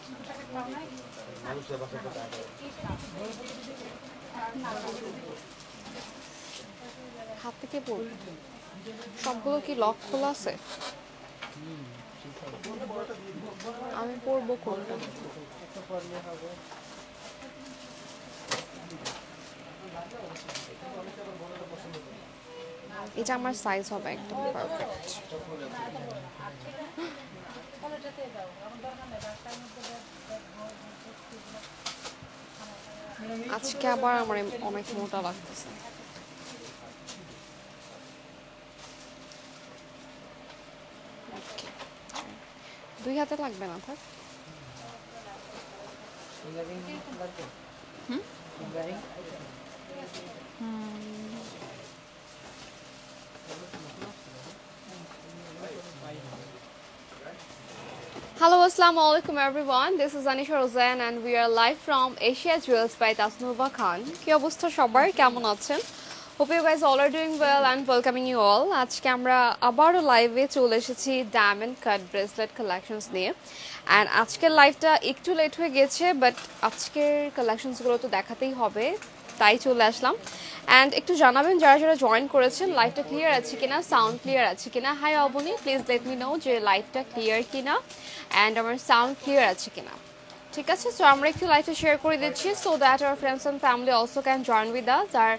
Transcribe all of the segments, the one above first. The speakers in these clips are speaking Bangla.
হাত থেকে পড়বে সবগুলো কি লক খোলা আছে আমি পরবো কোনটা এটা আমার সাইজ হবে একদম পারফেক্ট আজকে আবার আমার অনেক মোটা লাগতেছে দুই হাতে লাগবে না থাক Hello, assalamu alaikum everyone. This is Anisha Rozain and we are live from Asia Jewels by Tasnuba Khan. কি অবস্থা সবার কেমন আছেন? Hope you guys all are doing well and welcoming you all. আজকে আমরা আবারও লাইভে চলে এসেছি ডায়মন্ড কাট ব্রেসলেট কালেকশনস নিয়ে and আজকের লাইভটা একটু লেট হয়ে গেছে বাট আজকের কালেকশনসগুলো তো দেখাতেই হবে তাই চলে আসলাম and একটু জানাবেন যারা যারা জয়েন করেছেন লাইভটা ক্লিয়ার আছে কিনা সাউন্ড ক্লিয়ার আছে কিনা hi Abani please let me know যে লাইভটা ক্লিয়ার কিনা and আমার সাউন্ড ক্লিয়ার আছে কিনা ঠিক আছে সো আমরা একটু লাইভটা শেয়ার করে দিচ্ছি so that our friends and family also can join with us আর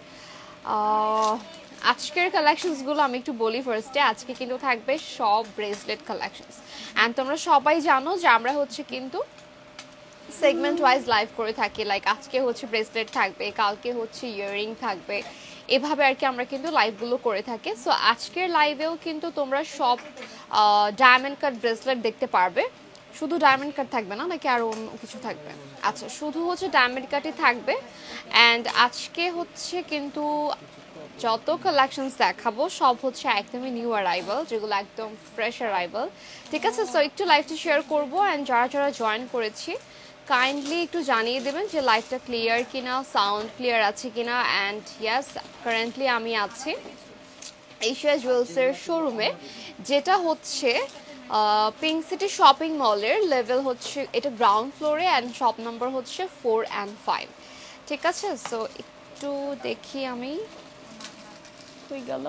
আজকের কালেকশনসগুলো আমি একটু বলি ফার্স্টে আজকে কিন্তু থাকবে সব ব্রেসলেট কালেকশনস এন্ড তোমরা সবাই জানো যে আমরা হচ্ছে কিন্তু সেগমেন্ট ওয়াইজ লাইভ করে থাকি লাইক আজকে হচ্ছে ব্রেসলেট থাকবে কালকে হচ্ছে ইয়াররিং থাকবে এভাবে আর কি আমরা কিন্তু লাইভগুলো করে থাকি সো আজকের লাইভেও কিন্তু তোমরা সব ডায়মন্ড কাট ব্রেসলেট দেখতে পারবে শুধু ডায়মন্ড কাট থাকবে না নাকি আরো অন্য কিছু থাকবে আচ্ছা শুধু হচ্ছে ডায়মন্ড কাটই থাকবে এন্ড আজকে হচ্ছে কিন্তু যত কালেকশনস দেখাবো সব হচ্ছে একদমই নিউ অ্যারাইভাল যেগুলো একদম ফ্রেশ অ্যারাইভাল ঠিক আছে সো একটু লাইভটা শেয়ার করবো এন্ড যারা যারা জয়েন করেছি কাইন্ডলি একটু জানিয়ে দেবেন যে লাইভটা ক্লিয়ার কিনা সাউন্ড ক্লিয়ার আছে কিনা অ্যান্ড ইয়েস কারেন্টলি আমি আছি এশিয়া জুয়েলসের শোরুমে যেটা হচ্ছে পিঙ্ক সিটি শপিং মলের লেভেল হচ্ছে এটা গ্রাউন্ড ফ্লোরে অ্যান্ড শপ নাম্বার হচ্ছে 4 and 5 ঠিক আছে সো একটু দেখি আমি হয়ে গেল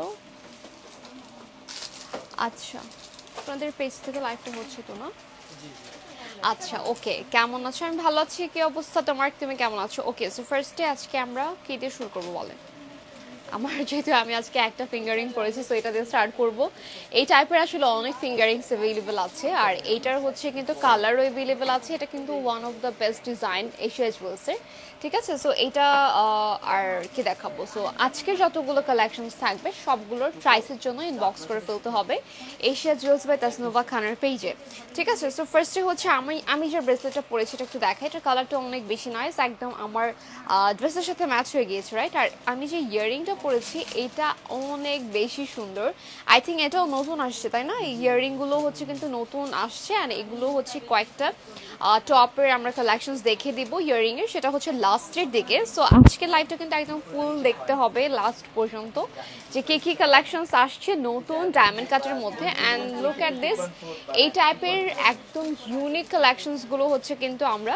আচ্ছা আপনাদের পেজ থেকে লাইভটা হচ্ছে তো না আচ্ছা ওকে কেমন আছো আমি ভালো আছি কি অবস্থা তোমার তুমি কেমন আছো ওকে সো ফার্স্টে আজকে আমরা কি দিয়ে শুরু করব বলেন আমার যেহেতু আমি আজকে একটা ফিঙ্গারিং করেছি সো এটা দিয়ে স্টার্ট করব এই টাইপের আসলে অনেক ফিঙ্গারিংস अवेलेबल আছে আর এইটার হচ্ছে কিন্তু কালারও अवेलेबल আছে এটা কিন্তু one of the best design Asia জুয়েলসের ঠিক আছে সো এইটা আর কি দেখাবো সো আজকে যতগুলো কালেকশনস থাকবে সবগুলোর প্রাইসের জন্য ইনবক্স করে ফেলতে হবে এশিয়া জুয়েলস বাই তাসনুভা খানের পেজে ঠিক আছে সো ফার্স্টে হচ্ছে আমি যে ব্রেসলেটটা পরেছি এটা একটু দেখাই এটা কালারটা অনেক বেশি নাইস একদম আমার ড্রেসের সাথে ম্যাচ হয়ে গিয়েছে রাইট আর আমি যে ইয়াররিংটা পরেছি এটা অনেক বেশি সুন্দর আই থিঙ্ক এটাও নতুন আসছে তাই না ইয়াররিংগুলো হচ্ছে কিন্তু নতুন আসছে আর এগুলো হচ্ছে কয়েকটা টপের আমরা কালেকশনস দেখে দিব ইয়াররিংয়ের সেটা হচ্ছে লাস্টের দিকে সো আজকের লাইভটা কিন্তু একদম ফুল দেখতে হবে লাস্ট পর্যন্ত যে কি কি কালেকশনস আসছে নতুন ডায়মন্ড কাটের মধ্যে অ্যান্ড লুক অ্যাট দিস এই টাইপের একদম ইউনিক কালেকশনসগুলো হচ্ছে কিন্তু আমরা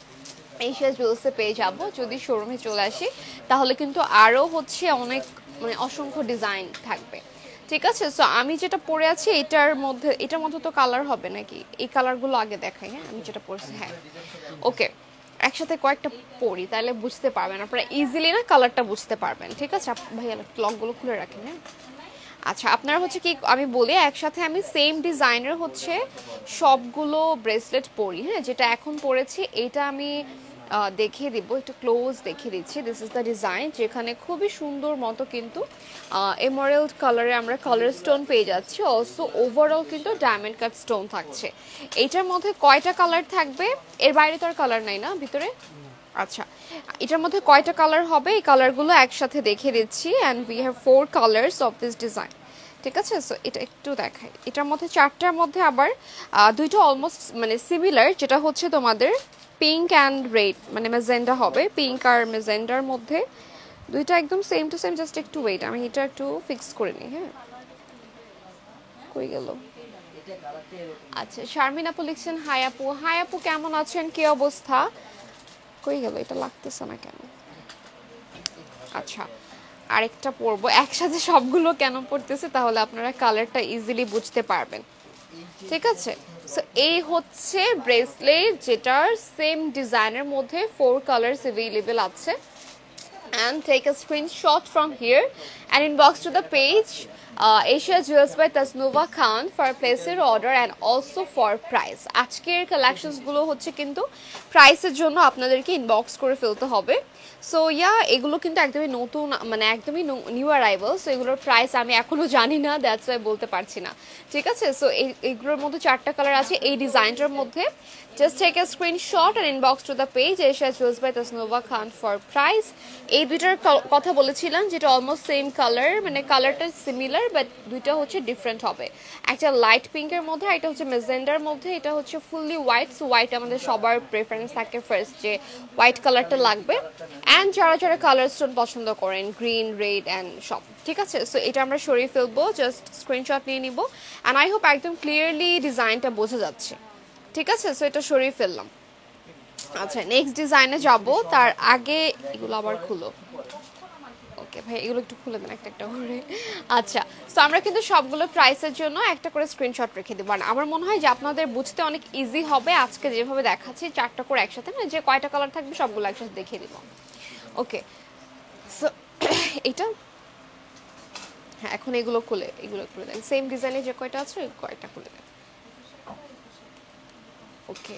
এশিয়া জুয়েলসে পেয়ে যাব যদি শোরুমে চলে আসি তাহলে কিন্তু আরও হচ্ছে অনেক মানে অসংখ্য ডিজাইন থাকবে ঠিক আছে সো আমি যেটা পরে আছি এটার মধ্যে তো কালার হবে নাকি এই কালারগুলো আগে দেখাই হ্যাঁ আমি যেটা পরছি হ্যাঁ ওকে একসাথে কয়েকটা পরি তাহলে বুঝতে পারবেন আপনারা ইজিলি না কালারটা বুঝতে পারবেন ঠিক আছে ভাইয়া লকগুলো খুলে রাখেন হ্যাঁ আচ্ছা আপনারা হচ্ছে কি আমি বলি একসাথে আমি সেম ডিজাইনের হচ্ছে সবগুলো ব্রেসলেট পরি হ্যাঁ যেটা এখন পরেছি এটা আমি দেখিয়ে দিব একটু ক্লোজ দেখিয়ে দিচ্ছি দিস ইজ দ্য ডিজাইন যেখানে খুবই সুন্দর মতো কিন্তু এমারেল্ড কালারে আমরা কালার স্টোন পেয়ে যাচ্ছি অলসো ওভারঅল কিন্তু ডায়মন্ড কাট স্টোন থাকছে এইটার মধ্যে কয়টা কালার থাকবে এর বাইরে তো আর কালার নাই না ভিতরে আচ্ছা এটার মধ্যে কয়টা কালার হবে এই কালারগুলো একসাথে দেখিয়ে দিচ্ছি and we have 4 colours of this design ঠিক আছে সো এটা একটু দেখাই এটার মধ্যে চারটার মধ্যে আবার দুইটা অলমোস্ট মানে সিমিলার যেটা হচ্ছে তোমাদের পিঙ্ক অ্যান্ড রেড মানে ম্যাজেন্ডা হবে পিঙ্ক আর ম্যাজেন্ডার মধ্যে দুইটা একদম সেম টু সেম জাস্ট একটু ওয়েট আমি এটা একটু ফিক্স করে নিই হ্যাঁ কই গেল আচ্ছা শারমিন আপু লিখছেন হাই আপু। হাই আপু কেমন আছেন, কি অবস্থা? কই গেল, এটা লাগতেছে না কেন? আচ্ছা আরেকটা পরবো একসাথে, সবগুলো কেন পড়তেছে তাহলে আপনারা কালারটা ইজিলি বুঝতে পারবেন। ঠিক আছে, সো এই হচ্ছে ব্রেসলেট যেটার সেম ডিজাইনের মধ্যে 4 কালার্স अवेलेबल আছে। And take a screenshot from here and inbox to the page Asia Jewels by Tasnuva Khan for place your order and also for price. আজকের কালেকশনস গুলো হচ্ছে কিন্তু প্রাইসের জন্য আপনাদেরকে ইনবক্স করে ফেলতে হবে। সো ইয়া এগুলো কিন্তু একদমই নতুন, মানে একদমই নিউ অ্যারাইভাল। সো এগুলোর প্রাইস আমি এখনো জানি না, দ্যাটস ওয়াই বলতে পারছি না। ঠিক আছে, সো এইগুলোর মধ্যে 4টা কালার আছে এই ডিজাইনটার মধ্যে। Just take a screenshot and inbox to the page Asia jewels by Tasnuva Khan for price. এই দুইটার কথা বলেছিলাম যেটা অলমোস্ট সেম কালার, মানে কালারটা সিমিলার বাট দুইটা হচ্ছে ডিফারেন্ট হবে। একটা লাইট পিঙ্কের মধ্যে, একটা হচ্ছে মেজেন্ডার মধ্যে, এটা হচ্ছে ফুললি হোয়াইট। সো হোয়াইট আমাদের সবার প্রেফারেন্স থাকে ফার্স্ট যে হোয়াইট কালারটা লাগবে। অ্যান্ড যারা যারা কালার স্টোন পছন্দ করেন গ্রিন, রেড অ্যান্ড সব, ঠিক আছে। সো এটা আমরা সরিয়ে ফেলবো, জাস্ট স্ক্রিনশট নিয়ে নিব। অ্যান্ড আই হোপ একদম ক্লিয়ারলি ডিজাইনটা বোঝা যাচ্ছে। ঠিক আছে, সো এটা সরিয়ে ফেললাম। আচ্ছা নেক্সট ডিজাইনে যাব, তার আগে এগুলো আবার খুলো। ওকে ভাই এগুলো একটু খুলে দেন একটা একটা করে। আচ্ছা সো আমরা কিন্তু সবগুলো প্রাইসের জন্য একটা করে স্ক্রিনশট রেখে দেবো। আর আমার মনে হয় যে আপনাদের বুঝতে অনেক ইজি হবে আজকে যেভাবে দেখাচ্ছি, 4টা করে একসাথে, মানে যে কয়টা কালার থাকবে সবগুলো একসাথে দেখিয়ে দিব। ওকে সো এইটা হ্যাঁ, এখন এগুলো খুলে দেন, সেম ডিজাইনে যে কয়টা আছে ওই কয়টা খুলে দেন। ওকে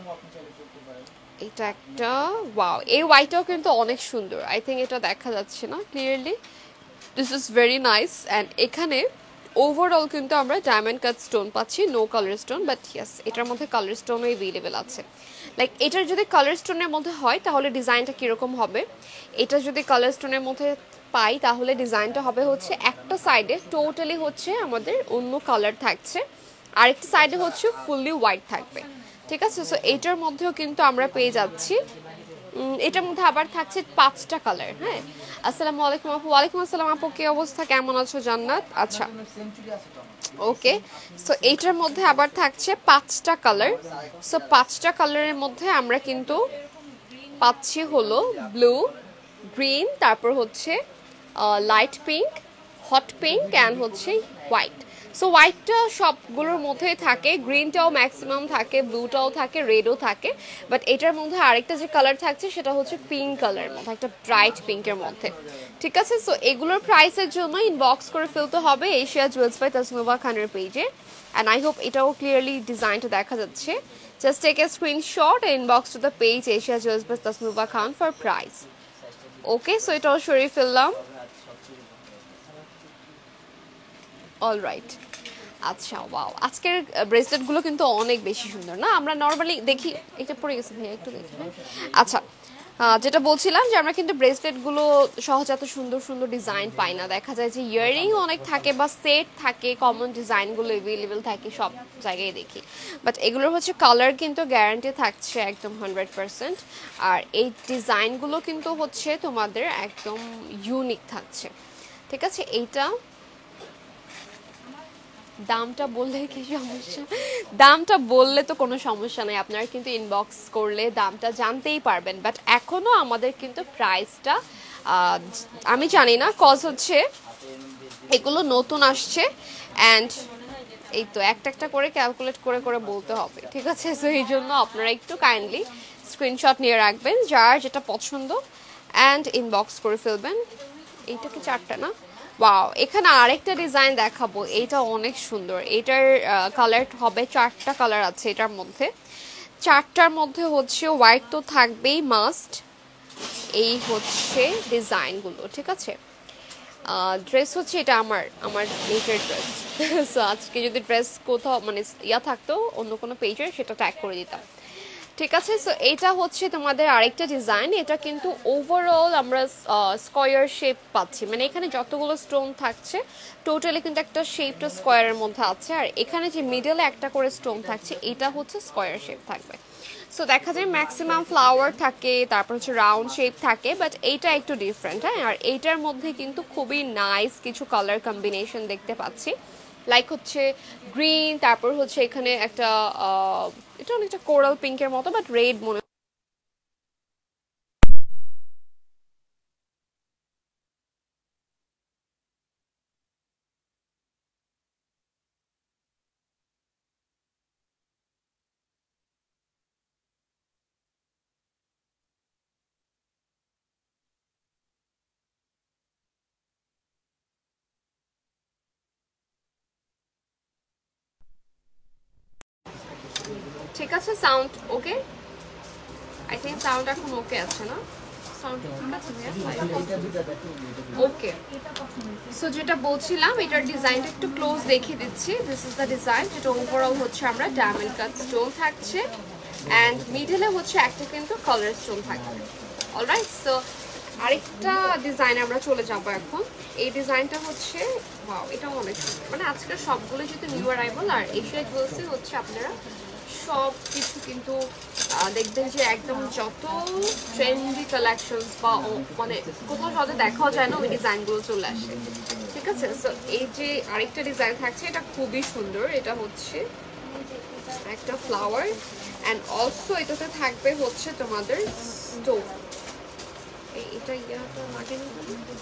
এটা একটা ওয়াও, এই হোয়াইটটাও কিন্তু অনেক সুন্দর। আই থিঙ্ক এটা দেখা যাচ্ছে না clearly, this is very nice. And এখানে ওভারঅল কিন্তু আমরা ডায়মন্ড কাট স্টোন পাচ্ছি, no colour stone, but yes এটার মধ্যে কালার স্টোনও অ্যাভেলেবেল আছে। লাইক এটার যদি কালার স্টোনের মধ্যে হয় তাহলে ডিজাইনটা কীরকম হবে, এটা যদি কালার স্টোনের মধ্যে পাই তাহলে ডিজাইনটা হবে হচ্ছে একটা সাইডে টোটালি হচ্ছে আমাদের অন্য কালার থাকছে, আরেকটা সাইডে হচ্ছে ফুললি হোয়াইট থাকবে। ঠিক আছে, সো এইটার মধ্যেও কিন্তু আমরা পেয়ে যাচ্ছি, এটার মধ্যে আবার থাকছে 5টা কালার। হ্যাঁ, আসসালামু আলাইকুম আপু। ওয়ালাইকুম আসসালাম আপু, কি অবস্থা, কেমন আছো জান্নাত? আচ্ছা ওকে, সো এইটার মধ্যে আবার থাকছে 5টা কালার। সো 5টা কালারের মধ্যে আমরা কিন্তু পাচ্ছি হলো ব্লু, গ্রিন, তারপর হচ্ছে light pink, hot pink and হচ্ছে হোয়াইট। সো হোয়াইটটা সবগুলোর মধ্যেই থাকে, গ্রিনটাও ম্যাক্সিমাম থাকে, ব্লুটাও থাকে, রেডও থাকে। বাট এটার মধ্যে আরেকটা যে কালার থাকছে সেটা হচ্ছে পিঙ্ক কালারের মধ্যে, একটা ব্রাইট পিঙ্কের মধ্যে। ঠিক আছে, সো এগুলোর প্রাইসের জন্য ইনবক্স করে ফেলতে হবে এশিয়া জুয়েলস বাই তাসনুভা খানের পেজে। অ্যান্ড আই হোপ এটাও ক্লিয়ারলি ডিজাইনটা দেখা যাচ্ছে। Just take a screenshot inbox to the page Asia jewels by Tasnuva Khan for price. Okay, so এটাও সরিয়ে ফেললাম। অলরাইট, আচ্ছা ওয়াও, আজকের ব্রেসলেটগুলো কিন্তু অনেক বেশি সুন্দর না? আমরা নর্মালি দেখি, এটা পড়ে গেছে ভাইয়া একটু দেখি। আচ্ছা যেটা বলছিলাম যে আমরা কিন্তু ব্রেসলেটগুলো সহজে এত সুন্দর সুন্দর ডিজাইন পাই না। দেখা যায় যে ইয়াররিং অনেক থাকে বা সেট থাকে, কমন ডিজাইনগুলো অ্যাভেলেবেল থাকে সব জায়গায় দেখি, বাট এগুলোর হচ্ছে কালার কিন্তু গ্যারান্টি থাকছে একদম 100%। আর এই ডিজাইনগুলো কিন্তু হচ্ছে তোমাদের একদম ইউনিক থাকছে। ঠিক আছে, এইটা দামটা বললে কি সমস্যা? দামটা বললে তো কোনো সমস্যা নেই, আপনারা কিন্তু ইনবক্স করলে দামটা জানতেই পারবেন। বাট এখনো আমাদের কিন্তু প্রাইসটা আমি জানি না, কজ হচ্ছে এগুলো নতুন আসছে অ্যান্ড এই তো একটা একটা করে ক্যালকুলেট করে করে বলতে হবে। ঠিক আছে, সো এই জন্য আপনারা একটু কাইন্ডলি স্ক্রিনশট নিয়ে রাখবেন যার যেটা পছন্দ অ্যান্ড ইনবক্স করে ফেলবেন। এইটা কি 4টা না? ওয়াও, এখানে আরেকটা ডিজাইন দেখাবো, এইটা অনেক সুন্দর। এটার কালার হবে 4টা কালার আছে এটার মধ্যে। 4টার মধ্যে হচ্ছে হোয়াইট তো থাকবেই মাস্ট। এই হচ্ছে ডিজাইনগুলো, ঠিক আছে। ড্রেস হচ্ছে এটা আমার নিজের ড্রেস। সো আজকে যদি ড্রেস কোথাও মানে ইয়া থাকতো অন্য কোনো পেজের, সেটা ট্যাগ করে দিতাম। ঠিক আছে, সো এটা হচ্ছে তোমাদের আরেকটা ডিজাইন। এটা কিন্তু ওভারঅল আমরা স্কয়ার শেপ পাচ্ছি, মানে এখানে যতগুলো স্টোন থাকছে টোটালি কিন্তু একটা শেপটা স্কয়ারের মধ্যে আছে। আর এখানে যে মিডলে একটা করে স্টোন থাকছে এটা হচ্ছে স্কয়ার শেপ থাকবে। সো দেখা যায় ম্যাক্সিমাম ফ্লাওয়ার থাকে, তারপর হচ্ছে রাউন্ড শেপ থাকে, বাট এইটা একটু ডিফারেন্ট। হ্যাঁ, আর এইটার মধ্যে কিন্তু খুবই নাইস কিছু কালার কম্বিনেশন দেখতে পাচ্ছি। লাইক হচ্ছে গ্রিন, তারপর হচ্ছে এখানে একটা এটা অনেকটা কোরাল পিঙ্কের মতো বাট রেড মনে ঠিক আছে sound okay I think sound এখন ওকে আছে না সাউন্ড ঠিক আছে ওকে সো যেটা বলছিলাম এটার ডিজাইনটা একটু ক্লোজ দেখিয়ে দিচ্ছি দিস ইজ দ্য ডিজাইন যেটা ওভারঅল হচ্ছে আমরা ডায়মন্ড কাট স্টোন থাকছে অ্যান্ড মিডলে হচ্ছে একটা কিন্তু কালার স্টোন থাকবে অলরাইট সো আরেকটা ডিজাইন আমরা চলে যাবো এখন এই ডিজাইনটা হচ্ছে ওয়াও এটাও অনেক সুন্দর মানে আজকের সবগুলো যেহেতু নিউ অ্যারাইভাল আর এশিয়া জুয়েলার্সে হচ্ছে আপনারা সব কিছু কিন্তু দেখবেন যে একদম যত ট্রেন্ডি কালেকশনস বা মানে কোথাও সাথে দেখাও যায় না ওই ডিজাইনগুলো চলে আসে ঠিক আছে সো এই যে আরেকটা ডিজাইন থাকছে এটা খুবই সুন্দর এটা হচ্ছে একটা ফ্লাওয়ার অ্যান্ড অলসো এটাতে থাকবে হচ্ছে তোমাদের স্টোন এটা ইয়াটা লাগে না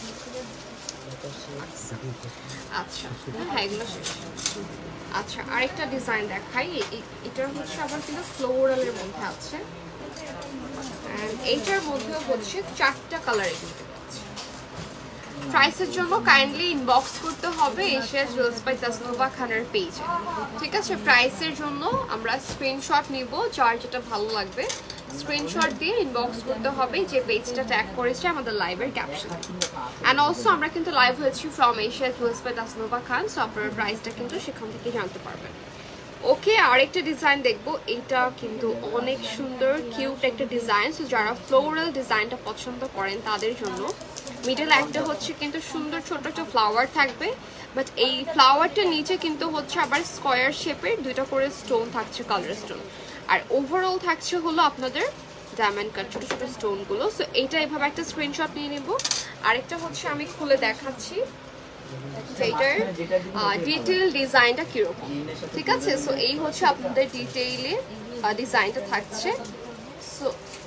আচ্ছা হ্যাঁ এগুলো শেষ আচ্ছা আরেকটা ডিজাইন দেখাই এটা হচ্ছে আবার কিন্তু ফ্লোরালের মধ্যে আছে এন্ড এইটার মধ্যে হচ্ছে চারটা কালার এগুলো প্রাইসের জন্য কাইন্ডলি ইনবক্স করতে হবে এশিয়া জুয়েলার্স বাই তাসনুভা খানের পেজে ঠিক আছে প্রাইসের জন্য আমরা স্ক্রিনশট নিব যার যেটা ভালো লাগবে স্ক্রিনশট দিয়ে ইনবক্স করতে হবে যে পেজটা ট্যাগ করেছে আমাদের লাইভের ক্যাপশন অ্যান্ড অলসো আমরা কিন্তু লাইভ হয়েছি from Asia jewellers by Tasnuva Khan so আপনার প্রাইসটা কিন্তু সেখান থেকে জানতে পারবেন ওকে আরেকটা ডিজাইন দেখবো এটা কিন্তু অনেক সুন্দর কিউট একটা ডিজাইন সো যারা ফ্লোরাল ডিজাইনটা পছন্দ করেন তাদের জন্য মিডল একটা হচ্ছে কিন্তু সুন্দর ছোট একটা ফ্লাওয়ার থাকবে বাট এই ফ্লাওয়ারটার নিচে কিন্তু হচ্ছে আবার স্কোয়ার শেপের দুটো করে স্টোন থাকছে কালার স্টোন আর ওভারঅল থাকছে হলো আপনাদের ডায়মন্ড কাট ছোট ছোট স্টোনগুলো সো এইটা এভাবে একটা স্ক্রিনশট নিয়ে নেব আরেকটা হচ্ছে আমি খুলে দেখাচ্ছি এইটার ডিটেইল ডিজাইনটা কিরকম ঠিক আছে সো এই হচ্ছে আপনাদের ডিটেইলে ডিজাইনটা থাকছে সো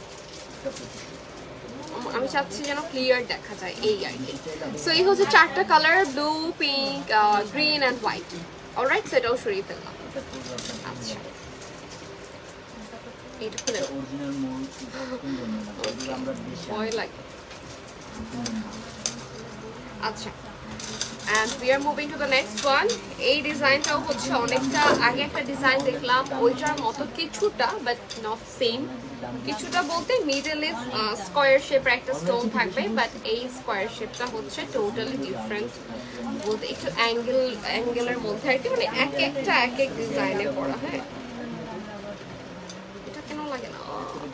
আমি চাচ্ছি যেন ক্লিয়ার দেখা যায় এই আর কি সো এই হচ্ছে চারটা colour blue pink green and white alright so এটাও সরিয়ে ফেললাম আচ্ছা এটা খুলে ভয় লাগে আচ্ছা and we are moving to the next one এই ডিজাইনটাও হচ্ছে অনেকটা আগে একটা ডিজাইন দেখলাম ওইটার মতো কিছুটা বাট নট সেম কিছুটা বলতে মিডলে স্কয়ার শেপের একটা স্টোন থাকবে বাট এই স্কয়ার শেপটা হচ্ছে টোটালি ডিফারেন্ট বলতে একটু অ্যাঙ্গেলের মধ্যে আর কি মানে এক এক ডিজাইনে করা হ্যাঁ এটা কেন লাগে না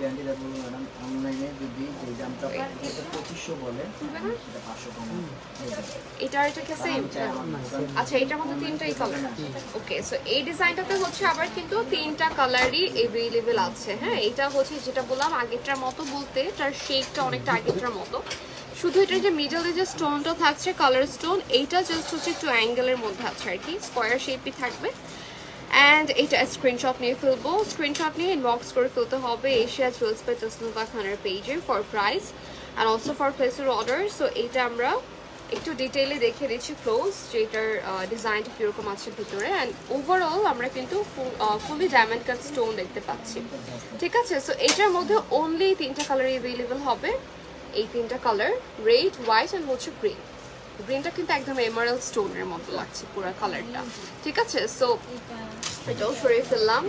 এটা কি সেম আচ্ছা এটার মধ্যে তিনটাই কালার ওকে সো এই ডিজাইনটাতে হচ্ছে আবার কিন্তু তিনটা কালারই अवेलेबल আছে হ্যাঁ এটা হচ্ছে যেটা বললাম আগেরটার মতো বলতে তার শেপটা অনেকটা আগেরটার মতো শুধু এটা যে মিডলে যে স্টোনটা থাকছে কালার স্টোন এইটা জাস্ট হচ্ছে একটু অ্যাঙ্গেলের মধ্যে আছে আর কি স্কয়ার শেপই থাকবে and এটা স্ক্রিনশট নিয়ে ফেলবো স্ক্রিনশট নিয়ে ইনবক্স করে ফেলতে হবে এশিয়া জুয়েলার্স বাই তাসনুভা খানের পেজে for price and also for place your order so এটা আমরা একটু ডিটেইলে দেখে দিচ্ছি ক্লোজ যেটার ডিজাইনটা কিরকম আছে ভিতরে অ্যান্ড ওভারঅল আমরা কিন্তু ফুলি ডায়মন্ড কাট স্টোন দেখতে পাচ্ছি ঠিক আছে সো এটার মধ্যে অনলি তিনটা কালারই অ্যাভেলেবল হবে এই তিনটা কালার রেড হোয়াইট অ্যান্ড হচ্ছে গ্রিন গ্রিনটা কিন্তু একদম এমারাল্ড স্টোনের মতো লাগছে পুরো কালারটা ঠিক আছে সো এটাও সরিয়ে ফেললাম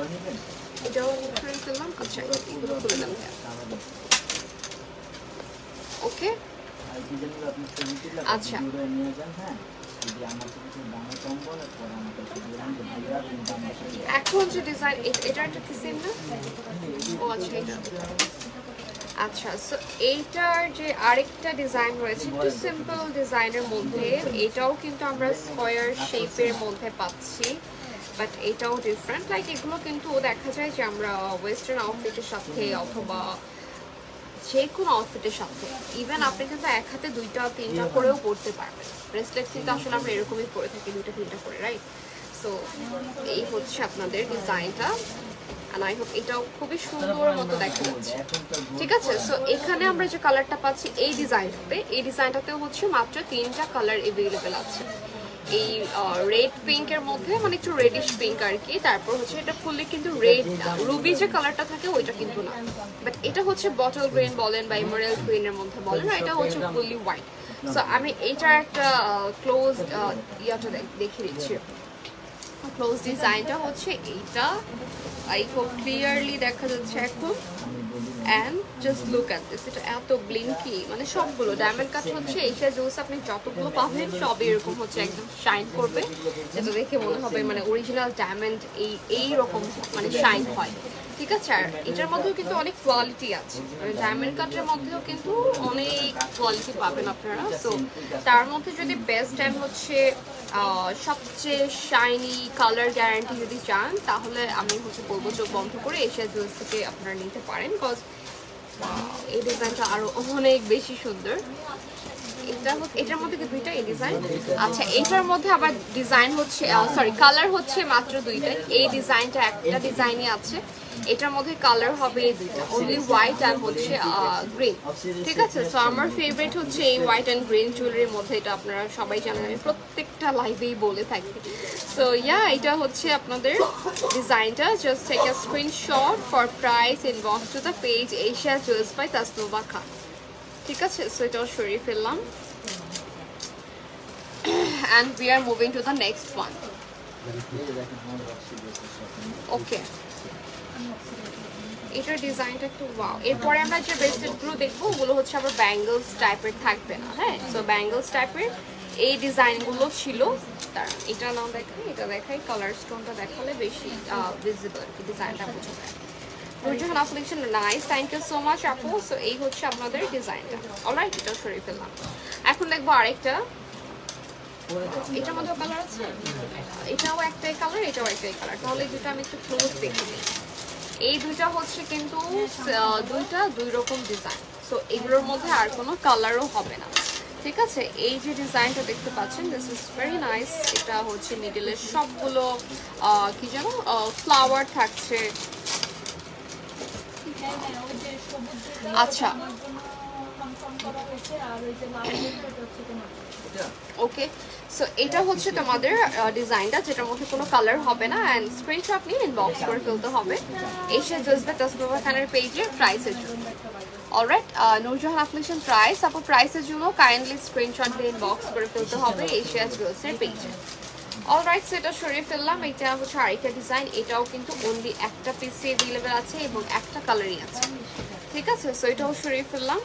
আচ্ছা এগুলো খুলে দিলাম ওকে আচ্ছা এখন যে ডিজাইন এটার কি সেম না ও আচ্ছা এটা আচ্ছা সো এইটার যে আরেকটা ডিজাইন রয়েছে একটু সিম্পল ডিজাইনের মধ্যে এটাও কিন্তু আমরা স্কয়ার শেপের মধ্যে পাচ্ছি বাট এটাও ডিফারেন্ট লাইক এগুলো কিন্তু দেখা যায় যে আমরা ওয়েস্টার্ন আউটফিটের সাথে অথবা যে কোনো আউটফিটের সাথে। ইভেন আপনি কিন্তু এক হাতে 2টা 3টা করেও পরতে পারবেন। ব্রেসলেট কিন্তু আসলে আমরা এরকমই পরে থাকি, 2টা 3টা করে, রাইট? সো এই হচ্ছে আপনাদের ডিজাইনটা। and I hope এটাও খুবই সুন্দর মতো দেখা যাচ্ছে, ঠিক আছে? সো এখানে আমরা যে কালারটা পাচ্ছি এই ডিজাইনটাতেও হচ্ছে মাত্র 3টা কালার অ্যাভেলেবেল আছে। এই রেড পিঙ্কের মধ্যে, মানে একটু রেডিশ পিঙ্ক আর কি। তারপর হচ্ছে এটা ফুললি কিন্তু রেড না, রুবি যে কালারটা থাকে ওইটা কিন্তু না, বাট এটা হচ্ছে বটল গ্রিন বলেন বা এমারেল্ড গ্রিনের মধ্যে বলেন, আর এটা হচ্ছে ফুললি হোয়াইট। সো আমি এইটার একটা ক্লোজ ইয়াটা দেখিয়ে দিচ্ছি। ক্লোজ ডিজাইনটা হচ্ছে এইটা, আই হোপ ক্লিয়ারলি দেখা যাচ্ছে এখন। And just look at this, এটা এত ব্লিঙ্কি, মানে সবগুলো ডায়মন্ড কাট হচ্ছে। এশিয়া জুয়েলার্স আপনি যতগুলো পাবেন সবই এরকম হচ্ছে, একদম শাইন করবে, যেটা দেখে মনে হবে মানে অরিজিনাল ডায়মন্ড এই রকম মানে শাইন হয়, ঠিক আছে? আর এটার মধ্যেও কিন্তু অনেক কোয়ালিটি আছে, মানে ডায়মন্ড কাটের মধ্যেও কিন্তু অনেক কোয়ালিটি পাবেন আপনারা। সো তার মধ্যে যদি বেস্ট টাইম হচ্ছে সবচেয়ে শাইনি কালার গ্যারান্টি যদি চান, তাহলে আমি হচ্ছে বলবো চোখ বন্ধ করে এশিয়া জুয়েলার্স থেকে আপনারা নিতে পারেন, বিকজ এই ডিজাইনটা আরো অনেক বেশি সুন্দর। এটার মধ্যে কি 2টা এই ডিজাইন? আচ্ছা, এটার মধ্যে আবার ডিজাইন হচ্ছে কালার হচ্ছে মাত্র 2টাই। এই ডিজাইনটা একটা ডিজাইনই আছে, এটার মধ্যে কালার হবে এই 2টা, অনলি হোয়াইট আর হচ্ছে গ্রিন, ঠিক আছে? সো আমার ফেভারিট হচ্ছে এই হোয়াইট অ্যান্ড গ্রিন জুয়েলারির মধ্যে, এটা আপনারা সবাই জানেন, আমি প্রত্যেকটা লাইভেই বলে থাকি। সো এটা হচ্ছে আপনাদের ডিজাইনটা। Just take a screenshot for price, inbox to the page Asia jewellers by Tasnuva Khan, ঠিক আছে? সো এটাও সরিয়ে ফেললাম। And we are moving to the next one. Okay. এটার ডিজাইনটা একটু ওয়াও। এরপরে আমরা যে ব্রেসলেটগুলো দেখবো ওগুলো হচ্ছে আবার ব্যাঙ্গলস টাইপের থাকবে না, হ্যাঁ? সো ব্যাঙ্গলস টাইপের এই ডিজাইনগুলো ছিল। তার এটা নাও দেখাই, এটা দেখাই, কালার স্টোনটা দেখালে বেশি ভিজিবল ডিজাইনটা বোঝা যায়। নুরজাহান আফলিকশন, nice, thank you so much আপু। সো এই হচ্ছে আপনাদের ডিজাইনটা। অলরাইট, এটাও সরিয়ে ফেললাম। এখন দেখবো আরেকটা, এটার মধ্যে কালার আছে, এটাও একটাই কালার, এটাও একটাই কালার। তাহলে এই দুটো আমি একটু ক্লোজ দেখে নিই। এই দুইটা হচ্ছে কিন্তু দুইটা 2 রকম ডিজাইন। সো এগুলোর মধ্যে আর কোনো কালারও হবে না, ঠিক আছে? এই যে ডিজাইনটা দেখতে পাচ্ছেন, দিস ইজ ভেরি নাইস। এটা হচ্ছে মিডলের সবগুলো কি যেন ফ্লাওয়ার থাকছে। আচ্ছা, ওকে। সো এটা হচ্ছে তোমাদের ডিজাইনটা, যেটার মধ্যে কোনো কালার হবে না। অ্যান্ড স্ক্রিনশট নিয়ে ইনবক্স করে ফেলতে হবে এশিয়া জুয়েলার্স বাই তাসনুভা খানের পেজে প্রাইসের জন্য। অলরাইট, নুরজাহান আফলিকশন প্রাইস, আপু প্রাইসের জন্য কাইন্ডলি স্ক্রিনশট দিয়ে ইনবক্স করে ফেলতে হবে এশিয়া জুয়েলার্সের পেজে। অলরাইট, সো এটা সরিয়ে ফেললাম। এটা হচ্ছে আরেকটা ডিজাইন, এটাও কিন্তু অনলি একটা পিসে অ্যাভেলেবেল আছে এবং একটা কালারই আছে, ঠিক আছে? সো এটাও সরিয়ে ফেললাম।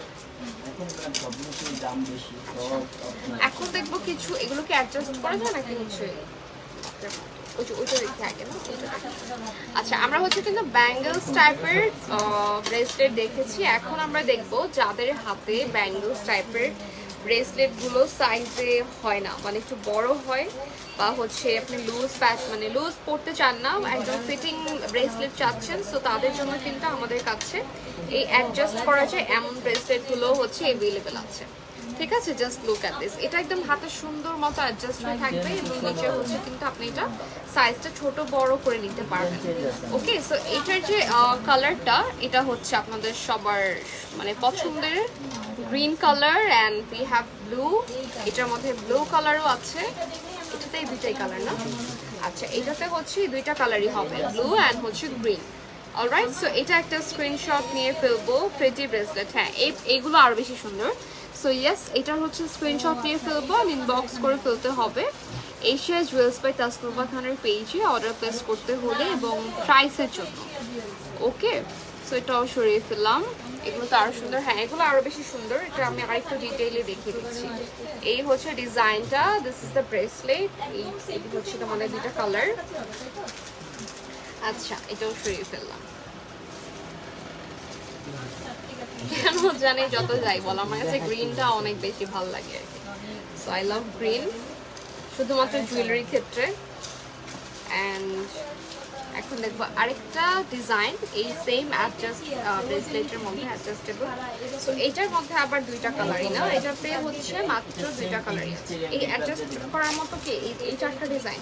এখন দেখবো কিছু, এগুলোকে অ্যাডজাস্ট করা যায় নাকি হচ্ছে ওইটা দেখতে আগে না। আচ্ছা, আমরা হচ্ছে কিন্তু ব্যাঙ্গলস টাইপের ব্রেসলেট দেখেছি। এখন আমরা দেখবো যাদের হাতে ব্যাঙ্গলস টাইপের ব্রেসলেটগুলো সাইজে হয় না, মানে একটু বড় হয়, বা হচ্ছে আপনি লুজ প্যাচ মানে লুজ পরতে চান না, একদম ফিটিং ব্রেসলেট চাচ্ছেন। সো তাদের জন্য কিন্তু আমাদের কাছে এই অ্যাডজাস্ট করা যায় এমন ব্রেসলেটগুলো হচ্ছে অ্যাভেলেবেল আছে, ঠিক আছে? জাস্ট লুক অ্যাট দিস, এটা একদম হাতে সুন্দর মতো অ্যাডজাস্ট হয়ে থাকবে এবং নিচে হচ্ছে কিন্তু আপনি এটা সাইজটা ছোট বড় করে নিতে পারবেন। ওকে, সো এটার যে কালারটা, এটা হচ্ছে আপনাদের সবার মানে পছন্দের green colour, and we have blue. এটার মধ্যে ব্লু কালারও আছে, এটাতে 2টাই কালার না? আচ্ছা, এটাতে হচ্ছে 2টা কালারই হবে, ব্লু অ্যান্ড হচ্ছে গ্রিন। অলরাইট, সো এটা একটা স্ক্রিনশট নিয়ে ফেলবো। প্রিটি ব্রেসলেট, হ্যাঁ এইগুলো আরো বেশি সুন্দর। সো ইয়েস, এটার হচ্ছে স্ক্রিনশট নিয়ে ফেলবো, ইনবক্স করে ফেলতে হবে এশিয়া জুয়েলার্স বাই তাসনুভা খানের পেজে অর্ডার প্লেস করতে হলে এবং প্রাইসের জন্য। ওকে, সো এটাও সরিয়ে ফেললাম। এগুলো তো আরো সুন্দর, হ্যাঁ এগুলো আরো বেশি সুন্দর। এটা আমি আরেকটু ডিটেইলে দেখিয়ে দিচ্ছি। এই হচ্ছে ডিজাইনটা, দিস ইজ দ্য ব্রেসলেট। এই হচ্ছে তোমাদের 2টা কালার। আচ্ছা, এটাও সরিয়ে ফেললাম। কেন জানি যত যাই বল, আমার কাছে গ্রিনটা অনেক বেশি ভালো লাগে আর কি। সো আই লাভ গ্রিন, শুধুমাত্র জুয়েলারি ক্ষেত্রে। অ্যান্ড এখন দেখবো আরেকটা ডিজাইন, এই সেম অ্যাডজাস্ট ব্রেসলেটের মধ্যে অ্যাডজাস্টেবল। সো এইটার মধ্যে আবার দুইটা কালারই না, এটাতে হচ্ছে মাত্র দুইটা কালারই আছে। এই অ্যাডজাস্ট করার মতো কি এই চারটা ডিজাইন।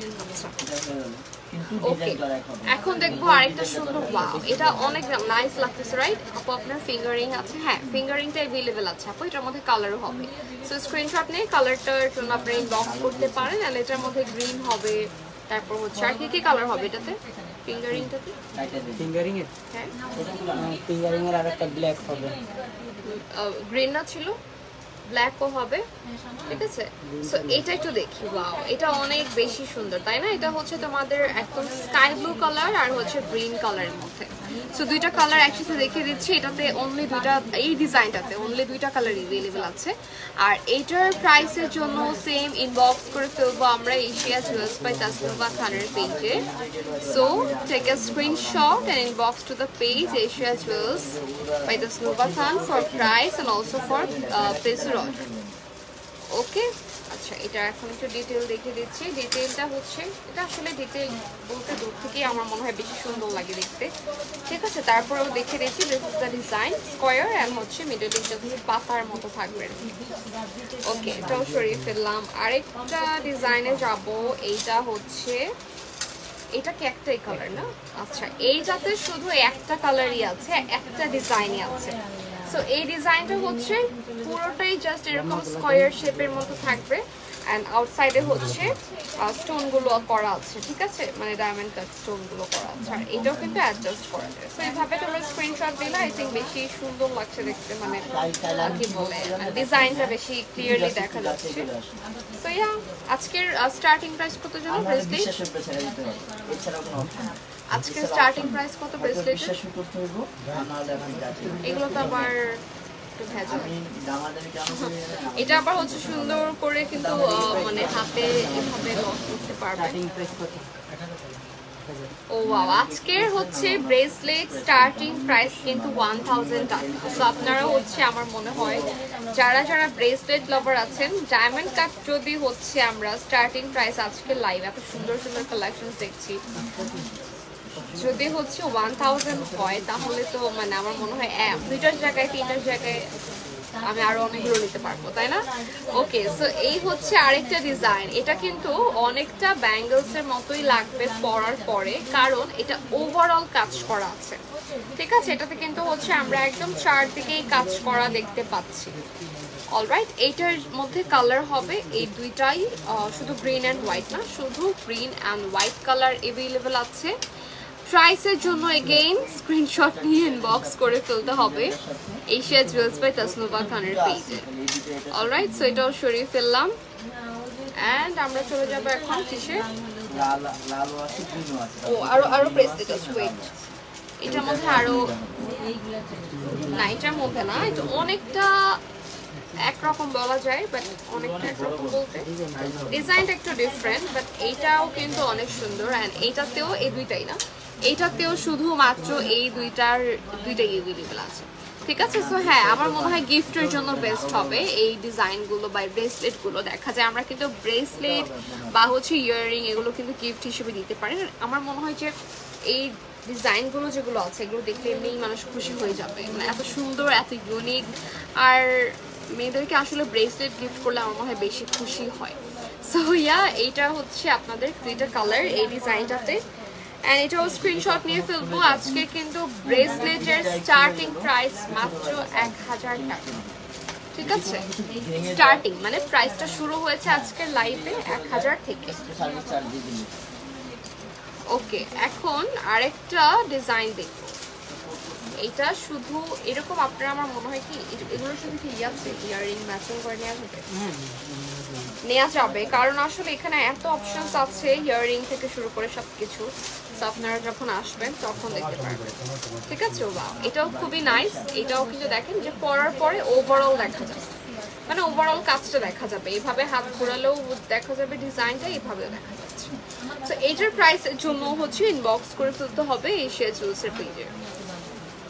ওকে, এখন দেখবো আরেকটা সুন্দর, ওয়াও এটা অনেক নাইস লাগতেছে রাইট আপু। আপনার ফিঙ্গারিং আছে, হ্যাঁ ফিঙ্গারিংটা অ্যাভেলেবেল আছে আপু, এটার মধ্যে কালারও হবে। সো স্ক্রিনশট নিয়ে কালারটার জন্য আপনি ইনবক্স করতে পারেন। আর এটার মধ্যে গ্রিন হবে, তারপর হচ্ছে আর কি কালার হবে এটাতে ফিঙ্গারিংটাতে? ফিঙ্গারিং এর, হ্যাঁ ফিঙ্গারিং এর আরেকটা ব্ল্যাক হবে, গ্রিন না ছিল, ব্ল্যাকও হবে, ঠিক আছে। সো এটা একটু দেখি, ওয়াও এটা অনেক বেশি সুন্দর তাই না? এটা হচ্ছে তোমাদের একদম স্কাই ব্লু কালার আর হচ্ছে গ্রিন কালারের মধ্যে। সো দুইটা কালার একসাথে দেখিয়ে দিচ্ছি। এটাতে অনলি দুইটা, এই ডিজাইনটাতে অনলি দুইটা কালার অ্যাভেলেবেল আছে। আর এইটার প্রাইসের জন্য সেম ইনবক্স করে ফেলবো আমরা এশিয়া জুয়েলার্স বাই তাসনুভা খানের পেজে। So take a screenshot and inbox to the page Asia jewellers by Tasnuva Khan for price and also for প্লেসের অর্ডার। ওকে, আচ্ছা এটা এখন একটু ডিটেল দেখে দিচ্ছি। ডিটেলটা হচ্ছে, এটা আসলে ডিটেল বলতে দূর থেকেই আমার মনে হয় বেশি সুন্দর লাগে দেখতে, ঠিক আছে। তারপরেও দেখে দিচ্ছি this is the design, square and হচ্ছে মিডল ইঞ্চটা হচ্ছে পাতার মতো থাকবে। ওকে, এটাও সরিয়ে ফেললাম। আরেকটা ডিজাইনে যাব, এইটা হচ্ছে, এটা কি একটাই কালার না? আচ্ছা এইটাতে শুধু একটা কালারই আছে, একটা ডিজাইনই আছে। সো এই ডিজাইনটা হচ্ছে পুরোটাই জাস্ট এরকম স্কোয়ার শেপের মতো থাকবে অ্যান্ড আউটসাইডে হচ্ছে স্টোনগুলো করা আছে, ঠিক আছে, মানে ডায়মন্ড কাট স্টোনগুলো করা আছে। আর এটাও কিন্তু অ্যাডজাস্ট করা যায়। সো এইভাবে তোমরা স্ক্রিনশট দিলে আই থিঙ্ক বেশি সুন্দর লাগছে দেখতে, মানে কি বলে ডিজাইনটা বেশি ক্লিয়ারলি দেখা যাচ্ছে। সো ইয়া, আজকের স্টার্টিং প্রাইস কত জানো ব্রেসলেট? আজকে স্টার্টিং প্রাইস কত ব্রেসলেট? এগুলো তো আবার এটা আবার হচ্ছে সুন্দর করে কিন্তু মানে হাতে এভাবে লক করতে পারবে। ও ওয়াও, আজকের হচ্ছে ব্রেসলেট স্টার্টিং প্রাইস কিন্তু 1000 টাকা। সো আপনারা হচ্ছে আমার মনে হয় যারা যারা ব্রেসলেট লাভার আছেন, ডায়মন্ড কাট যদি হচ্ছে আমরা স্টার্টিং প্রাইস আজকে লাইভ এত সুন্দর সুন্দর কালেকশন দেখছি, যদি হচ্ছে 1000 হয় তাহলে তো মানে আমার মনে হয় দুইটার জায়গায় তিনটার জায়গায় আমি আরো অনেকগুলো নিতে পারবো, তাই না? ওকে, সো এই হচ্ছে আরেকটা ডিজাইন। এটা কিন্তু অনেকটা ব্যাঙ্গলস এর মতোই লাগবে পরার পরে, কারণ এটা ওভারঅল কাজ করা আছে, ঠিক আছে। এটাতে কিন্তু হচ্ছে আমরা একদম চারদিকেই কাজ করা দেখতে পাচ্ছি। অলরাইট, এইটার মধ্যে কালার হবে এই দুইটাই, শুধু গ্রিন অ্যান্ড হোয়াইট না, শুধু green and white colour available আছে। প্রাইসের জন্য এগেইন স্ক্রিনশট নিয়ে ইনবক্স করে ফেলতে হবে এশিয়া জুয়েলার্স বাই তাসনুভা খানের পেজে। অলরাইট, সো এটাও সরিয়ে ফেললাম অ্যান্ড আমরা চলে যাবো এখন কিসে, ও আরো ব্রেসলেট আছে। ওয়েট, এটার মধ্যে আরো না, এটার মধ্যে না, এটা অনেকটা একরকম বলা যায়, বাট অনেকটা একরকম বলতে ডিজাইনটা একটু ডিফারেন্ট, বাট এইটাও কিন্তু অনেক সুন্দর। অ্যান্ড এইটাতেও এই দুইটাই না, এইটাতেও শুধুমাত্র এই দুইটাই অ্যাভেলেবেল আছে, ঠিক আছে। সো হ্যাঁ, আমার মনে হয় গিফটের জন্য বেস্ট হবে এই ডিজাইনগুলো বা ব্রেসলেটগুলো। দেখা যায় আমরা কিন্তু ব্রেসলেট বা হচ্ছে ইয়াররিং এগুলো কিন্তু গিফট হিসেবে দিতে পারি। আমার মনে হয় যে এই ডিজাইনগুলো যেগুলো আছে এগুলো দেখলে এমনিই মানুষ খুশি হয়ে যাবে, মানে এত সুন্দর, এত ইউনিক। আর মেয়েদেরকে আসলে ব্রেসলেট গিফট করলে আমার মনে হয় বেশি খুশি হয়। সো ইয়া, এইটা হচ্ছে আপনাদের দুইটা কালার এই ডিজাইনটাতে, অ্যান্ড এটাও স্ক্রিনশট নিয়ে ফেলবো। আজকে কিন্তু ব্রেসলেটের স্টার্টিং প্রাইস মাত্র 1000 টাকা, ঠিক আছে। স্টার্টিং মানে প্রাইসটা শুরু হয়েছে আজকের লাইভে 1000 থেকে। ওকে, এখন আরেকটা ডিজাইন দেখবো। এটা শুধু এরকম আপনারা, আমার মনে হয় কি এগুলো শুধু কি আছে ইয়াররিং ম্যাচিং করে নেওয়া যাবে, কারণ আসলে এখানে এত অপশনস আছে ইয়াররিং থেকে শুরু করে সবকিছু। আপনারা যখন আসবেন তখন দেখতে পারবেন, ঠিক আছে। ওয়াও, এটাও খুবই নাইস। এটাও কিন্তু দেখেন যে পরার পরে ওভারঅল দেখা যাবে, মানে ওভারঅল কাজটা দেখা যাবে। এইভাবে হাত ঘোরালেও দেখা যাবে ডিজাইনটা, এইভাবেও দেখা যাচ্ছে। তো এইটার প্রাইসের জন্য হচ্ছে ইনবক্স করে ফেলতে হবে এশিয়া জুয়েলার্সের পেজে।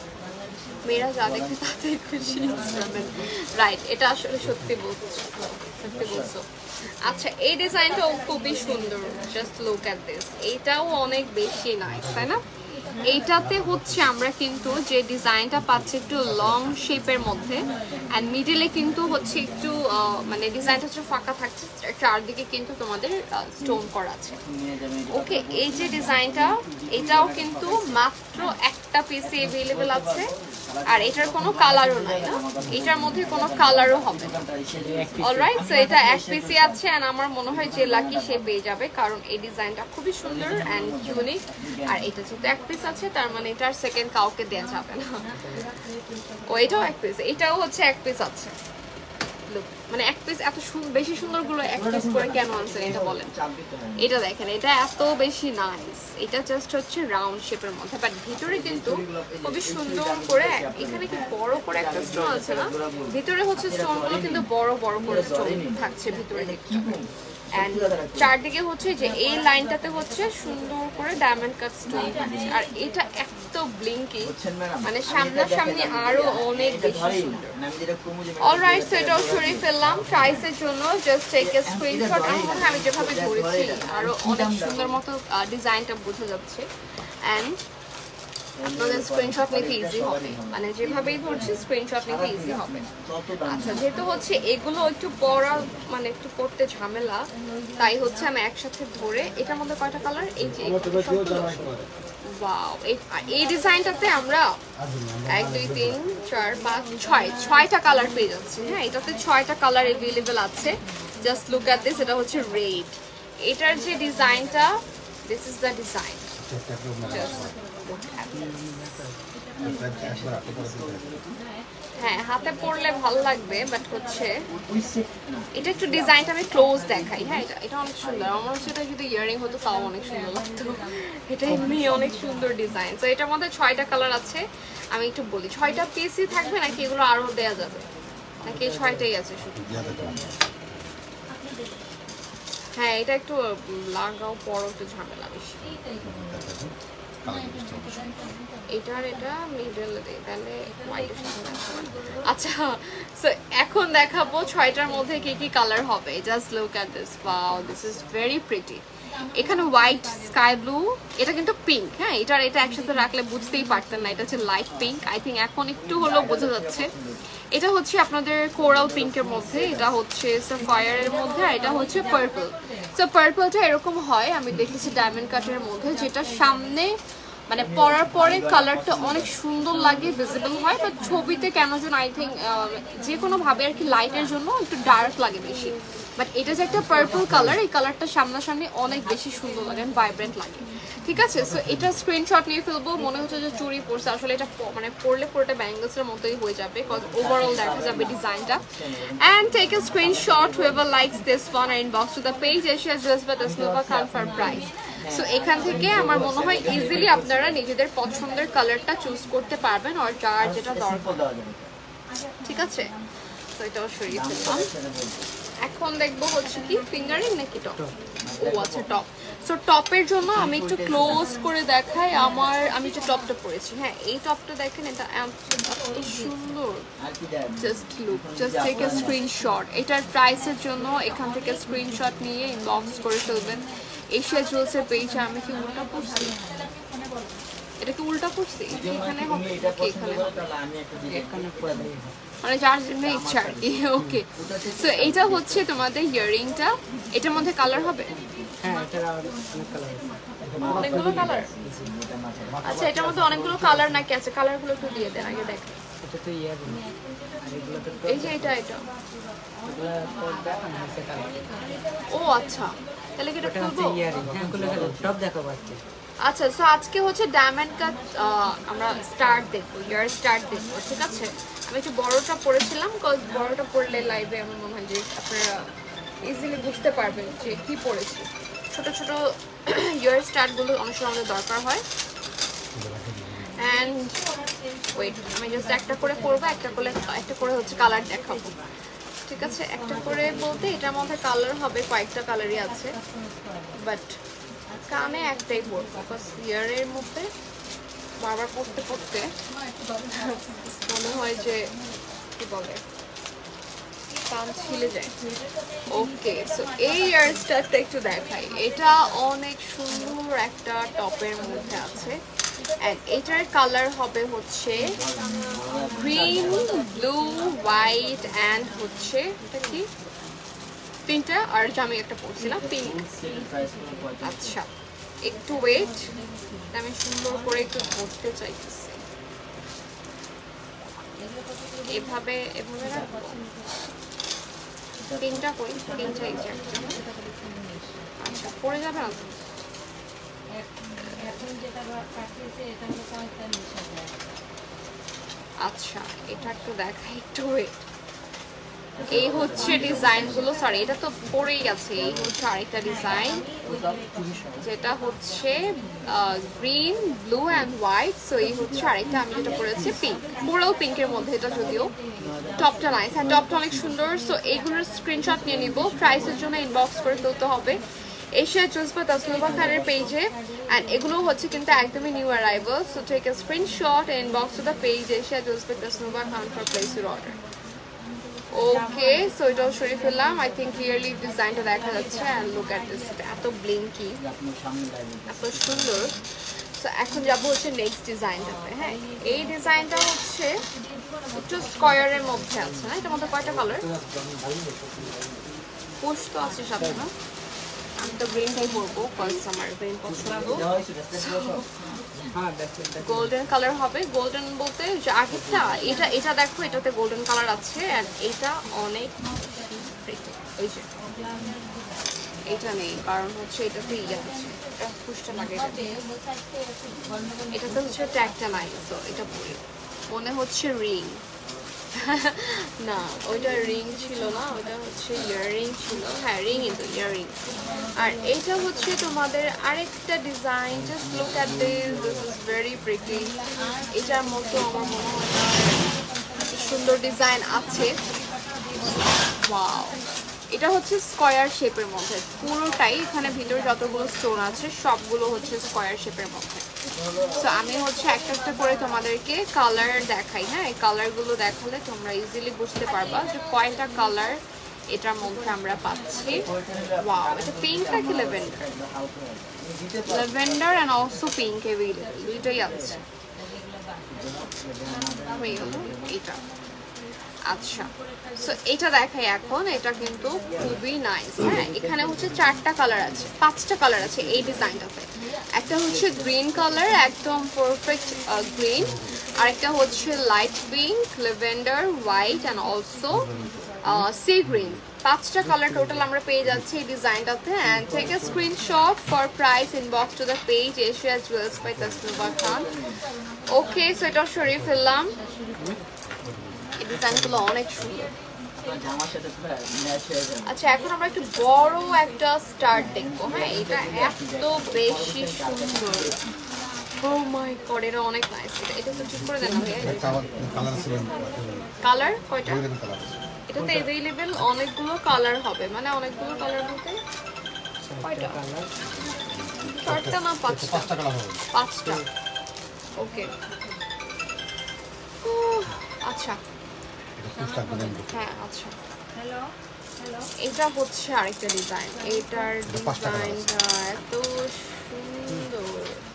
মেয়েরা যা দেখে তাতে খুশি, রাইট, এটা আসলে সত্যি বলছি। সত্যি বলছো। আচ্ছা এই ডিজাইনটাও খুবই সুন্দর, জাস্ট লুক অ্যাট দিস, এটাও অনেক বেশি নাইস তাই না? এইটাতে হচ্ছে আমরা কিন্তু যে ডিজাইনটা পাচ্ছি একটু লং শেপের মধ্যে, অ্যান্ড মিডলে কিন্তু হচ্ছে একটু মানে ডিজাইনটা হচ্ছে ফাঁকা থাকছে, চারদিকে কিন্তু তোমাদের স্টোন করা আছে। ওকে, এই যে ডিজাইনটা এটাও কিন্তু মাত্র একটা পিসে অ্যাভেলেবেল আছে, আর এটার কোনো কালারও নাই না, এটার মধ্যে কোনো কালারও হবে না। অলরাইট, সো এটা এক পিসে আছে, এন্ড আমার মনে হয় যে লাকি সে পেয়ে যাবে, কারণ এই ডিজাইনটা খুবই সুন্দর এন্ড ইউনিক। আর এটা যেহেতু এক পিস আছে তার মানে এটার সেকেন্ড কাউকে দেওয়া যাবে না। ও এটাও এক পিস, এটাও হচ্ছে এক পিস আছে। মানে এক পিস এত বেশি সুন্দর গুলো এক পিস করে কেন আনছেন এটা বলেন? এটা দেখেন, এটা এত বেশি নাইস, এটা জাস্ট হচ্ছে রাউন্ড শেপের মধ্যে, বাট ভিতরে কিন্তু খুবই সুন্দর করে, এখানে কি বড় করে একটা স্টোন আছে না, ভিতরে হচ্ছে স্টোন গুলো কিন্তু বড় বড় করে স্টোন থাকছে ভিতরে দিকটা, এন্ড চারদিকে হচ্ছে যে এই লাইনটাতে হচ্ছে সুন্দর করে ডায়মন্ড কাট স্টোন থাকছে, আর এটা এত ব্লিঙ্কি, মানে সামনাসামনি আরো অনেক বেশি সুন্দর। অলরাইট, সো এটাও সরিয়ে ফেললাম প্রাইসের জন্য, জাস্ট টেক এ স্ক্রিনশট। আমার মনে হয় আমি যেভাবে ধরেছি আরো অনেক সুন্দর মতো ডিজাইনটা বোঝা যাচ্ছে, এন্ড আপনাদের স্ক্রিনশট নিতে ইজি হবে, মানে যেভাবেই ধরছি স্ক্রিনশট নিতে ইজি হবে। আচ্ছা, যেহেতু হচ্ছে এগুলো একটু পড়া মানে একটু করতে ঝামেলা, তাই হচ্ছে আমি একসাথে ধরে, এটার মধ্যে কয়টা কালার, এই যে ওয়াও, এই ডিজাইনটাতে আমরা 1 2 3 4 5 6টা কালার পেয়ে যাচ্ছি। হ্যাঁ, এটাতে 6টা কালার অ্যাভেলেবেল আছে। জাস্ট লুক অ্যাট দিস, এটা হচ্ছে রেড, এটার যে ডিজাইনটা, this is the design, just look at this. হ্যাঁ, হাতে পরলে ভালো লাগবে, বাট হচ্ছে এটা একটু ডিজাইনটা আমি ক্লোজ দেখাই। হ্যাঁ, এটা অনেক সুন্দর, আমার হচ্ছে এটা যদি ইয়ারিং হতো তাও অনেক সুন্দর লাগতো, এটা এমনি অনেক সুন্দর ডিজাইন। তো এটার মধ্যে 6টা কালার আছে। আমি একটু বলি, 6টা পিসই থাকবে নাকি এগুলো আরো দেয়া যাবে, নাকি 6টাই আছে শুধু? হ্যাঁ, এটা একটু লাগাও পরও একটু ঝামেলা বেশি, এটার এটা মিডল তাহলে হোয়াইটের সাথে। আচ্ছা, সো এখন দেখাবো 6টার মধ্যে কি কি কালার হবে। Just look at this, wow, this is very pretty. এখানে হোয়াইট, স্কাই ব্লু, এটা কিন্তু পিঙ্ক। হ্যাঁ, এটা একসাথে রাখলে বুঝতেই পারতেন না, এটা হচ্ছে লাইট পিঙ্ক। আই থিঙ্ক এখন একটু হলেও বোঝা যাচ্ছে। এটা হচ্ছে আপনাদের কোরাল পিঙ্কের মধ্যে, এটা হচ্ছে সাফায়ারের মধ্যে, আর এটা হচ্ছে পার্পল। সো পার্পলটা এরকম হয়, আমি দেখেছি ডায়মন্ড কাটের মধ্যে, যেটা সামনে মানে পরার পরে কালারটা অনেক সুন্দর লাগে, ভিজিবল হয়, বাট ছবিতে কেন যেন আই থিঙ্ক যে কোনোভাবে আর কি লাইটের জন্য একটু ডার্ক লাগে বেশি। বাট এটা যে একটা পার্পল কালার, এই কালারটা সামনাসামনি অনেক বেশি সুন্দর লাগে, ভাইব্রেন্ট লাগে। ঠিক আছে, সো এটা স্ক্রিনশট নিয়ে ফেলবো। মনে হচ্ছে যে চুড়ি পরছে, আসলে এটা মানে পরলে পুরোটা ব্যাঙ্গলসের মতোই হয়ে যাবে, বিকজ ওভারঅল দেখা যাবে ডিজাইনটা। And take a screenshot, whoever likes this one and inbox to the page Asia Dress by Tasnova Khan for price. So এখান থেকে আমার মনে হয় ইজিলি আপনারা নিজেদের পছন্দের কালারটা চুজ করতে পারবেন, আর যার যেটা দরকার। ঠিক আছে, তো এটাও সরিয়ে ফেললাম। এখন দেখবো হচ্ছে কি ফিঙ্গারিং নাকি টপ। ও আচ্ছা, টপ। সো টপের জন্য আমি একটু ক্লোজ করে দেখাই। আমি যে টপটা পরেছি, হ্যাঁ এই টপটা দেখেন, এটা এত সুন্দর। Just look, just take a screenshot. এটার প্রাইসের জন্য এখান থেকে স্ক্রিনশট নিয়ে ইনবক্স করে ফেলবেন এশিয়া জুয়েলসের পেজে। আমি কি উল্টা পড়ছি? এটা কি উল্টা পড়ছি? এখানে হবে, এখানে মানে যার জন্য ইচ্ছা আর কি। ওকে, সো এটা হচ্ছে তোমাদের ইয়ারিংটা। এটার মধ্যে কালার হবে? হ্যাঁ, এটার অনেকগুলো কালার। আচ্ছা, এটার মধ্যে অনেকগুলো কালার নাকি আছে? কালারগুলো একটু দিয়ে দেন আগে, দেখ। এটা তো ইয়ারিং, আর এগুলো তো এই যে এটা এগুলো তো দেখানো হয়েছে কালার। ও আচ্ছা, তাহলে কি এটা খুলবো? ইয়ারিং, হ্যাঁ এগুলো টপ দেখাবো আজকে। আচ্ছা, সো আজকে হচ্ছে ডায়মন্ড কাট আমরা স্টার্ট দেখবো, ইয়ার স্টার্ট দেখবো। ঠিক আছে, আমি একটু বড়টা পরেছিলাম, বিকজ বড়টা পরলে লাইভে আমার মনে হয় যে আপনারা ইজিলি বুঝতে পারবেন যে কি পরেছি। ছোট ছোট ইয়ার স্টার্টগুলো অনেক সময় আমাদের দরকার হয়। অ্যান্ড ওয়েট, আমি জাস্ট একটা করে পরবো, একটা করে হচ্ছে কালার দেখাবো। ঠিক আছে, একটা করে বলতে এটার মধ্যে কালার হবে, কয়েকটা কালারই আছে, বাট কানে একটাই পরবো, বিকজ ইয়ারের মধ্যে বারবার পড়তে পড়তে মনে হয় যে কি বলে কান ছিলে যায়। ওকে, সো এই ইয়ার স্টারটা একটু দেখাই। এটা অনেক সুন্দর একটা টপের মধ্যে আছে, এন্ড এটার কালার হবে হচ্ছে গ্রিন, ব্লু, হোয়াইট এন্ড হচ্ছে এটা কি তিনটা, আর আমি একটা পরছিলাম পিঙ্ক। আচ্ছা, একটু ওয়েট, আমি সুন্দর করে একটু ধরতে চাইতেছি। এভাবে এভাবে রাখবো। তিনটা কই, তিনটা এই যে একটা। আচ্ছা, পড়ে যাবে না? আচ্ছা, এটা একটু দেখাই, একটু ওয়েট। এই হচ্ছে ডিজাইনগুলো, সরি এটা তো পড়েই গেছে। এই হচ্ছে আরেকটা ডিজাইন, যেটা হচ্ছে green, blue and white. So এই হচ্ছে আরেকটা, আমি যেটা পরেছি পিঙ্ক, পুরো পিঙ্কের মধ্যে। এটা যদিও টপটা নাইস, হ্যাঁ টপটা অনেক সুন্দর। সো এইগুলোর স্ক্রিনশট নিয়ে নিব, প্রাইসের জন্য ইনবক্স করে তুলতে হবে এশিয়া জুস বা তাসনুভা খানের পেজে। অ্যান্ড এগুলো হচ্ছে কিন্তু একদমই new arrival. So take a screenshot and inbox to the page Asia জুস বা Tasnuva Khan for place your order. Okay, so এটাও সরিয়ে ফেললাম। আই থিঙ্ক ক্লিয়ারলি ডিজাইনটা দেখা যাচ্ছে। অ্যান্ড লুক অ্যাট দিস, এত ব্লিঙ্কি, এত সুন্দর। সো এখন যাবো হচ্ছে নেক্সট ডিজাইনটাতে। হ্যাঁ, এই ডিজাইনটা হচ্ছে একটু স্কয়ারের মধ্যে আছে। না, এটার মধ্যে কয়টা কালার? পুশ তো আছে সাথে না? আমি তো গ্রিনটাই পরবো, কজ আমার গ্রিন পছন্দ। গোল্ডেন কালার হবে। গোল্ডেন বলতে যে আগেরটা, এটা দেখো, এটাতে গোল্ডেন কালার আছে। এন্ড এটা অনেক ওই যে এটা নেই, কারণ হচ্ছে এটাতে ইয়ে আছে, এটা পুশটা লাগে। এটাতে হচ্ছে ট্যাগটা নাই। তো এটা পরি, মনে হচ্ছে রিং। না, ওইটা রিং ছিল না, ওইটা হচ্ছে ইয়াররিং ছিল। হ্যাঁ, রিং ইজ ইয়াররিং। আর এইটা হচ্ছে তোমাদের আরেকটা design. Just look at this, this is very pretty. এটার মতো আমার মনে হয় না সুন্দর ডিজাইন আছে। ওয়াও, এটা হচ্ছে স্কয়ার শেপের মধ্যে পুরোটাই। এখানে ভিতরে যতগুলো স্টোন আছে সবগুলো হচ্ছে স্কয়ার শেপের মধ্যে। সো আমি হচ্ছে একটা একটা করে তোমাদেরকে কালার দেখাই। হ্যাঁ, এই কালারগুলো দেখালে তোমরা ইজিলি বুঝতে পারবা যে কয়টা কালার এটার মধ্যে আমরা পাচ্ছি। ওয়াও, এটা পিঙ্ক নাকি lavender? Lavender and also pink available, দুইটাই আছে। হয়ে গেল এটা। আচ্ছা, সো এটা দেখাই এখন। এটা কিন্তু খুবই নাইস। হ্যাঁ, এখানে হচ্ছে চারটা কালার আছে, পাঁচটা কালার আছে এই ডিজাইনটাতে। একটা হচ্ছে গ্রিন কালার, একদম পারফেক্ট গ্রিন। আরেকটা হচ্ছে light pink, lavender, white and also sea green. পাঁচটা কালার টোটাল আমরা পেয়ে যাচ্ছি এই ডিজাইনটাতে। And take a screenshot for price, inbox to the page Asia jewels by Tasnuva Khan. Okay, so এটা সরিয়ে ফেললাম। এই ডিজাইনগুলো অনেক সুন্দর। আচ্ছা, এখন আমরা একটু বড় একটা স্টার্ট দেখবো। হ্যাঁ, এটা এত বেশি সুন্দর। ও মাই গড, এটা অনেক নাইস। এটা তো ঠিক করে দেন না ভাইয়া? কালার কয়টা? এটাতে অ্যাভেলেবল অনেকগুলো কালার হবে। মানে অনেকগুলো কালার বলতে কয়টা? চারটা না পাঁচটা? পাঁচটা। ওকে, আচ্ছা হ্যাঁ, আচ্ছা। এটা হচ্ছে আরেকটা ডিজাইন। এটার ডিজাইনটা এত সুন্দর।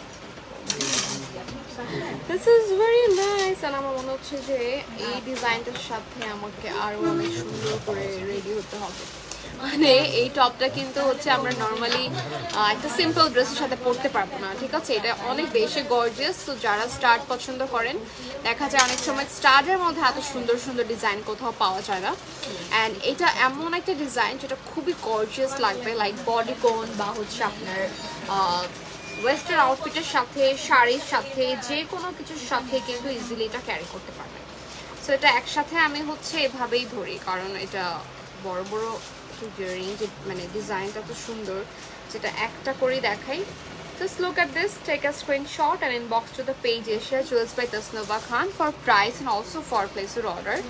This is very nice. আর আমার মনে হচ্ছে যে এই ডিজাইনটার সাথে আমাকে আরো অনেক সুন্দর করে রেডি হতে হবে। মানে এই টপটা কিন্তু হচ্ছে আমরা নর্মালি একটা সিম্পল ড্রেসের সাথে পরতে পারবো না, ঠিক আছে? এটা অনেক বেশি গর্জিয়াস। তো যারা স্টার্ট পছন্দ করেন, দেখা যায় অনেক সময় স্টার্টের মধ্যে এত সুন্দর সুন্দর ডিজাইন কোথাও পাওয়া যায় না। অ্যান্ড এটা এমন একটা ডিজাইন যেটা খুবই গর্জিয়াস লাগবে, লাইক বডি কোন বা হচ্ছে আপনার ওয়েস্টার্ন আউটফিটের সাথে, শাড়ির সাথে, যে কোনো কিছুর সাথে কিন্তু ইজিলি এটা ক্যারি করতে পারবে। সো এটা একসাথে আমি হচ্ছে এভাবেই ধরি, কারণ এটা বড় বড় রিং, মানে ডিজাইনটা তো সুন্দর, যেটা একটা করেই দেখাই। Just look at this, take a screenshot and inbox to the page Asia Jewels by Tasnuva Khan for price and also for place your order.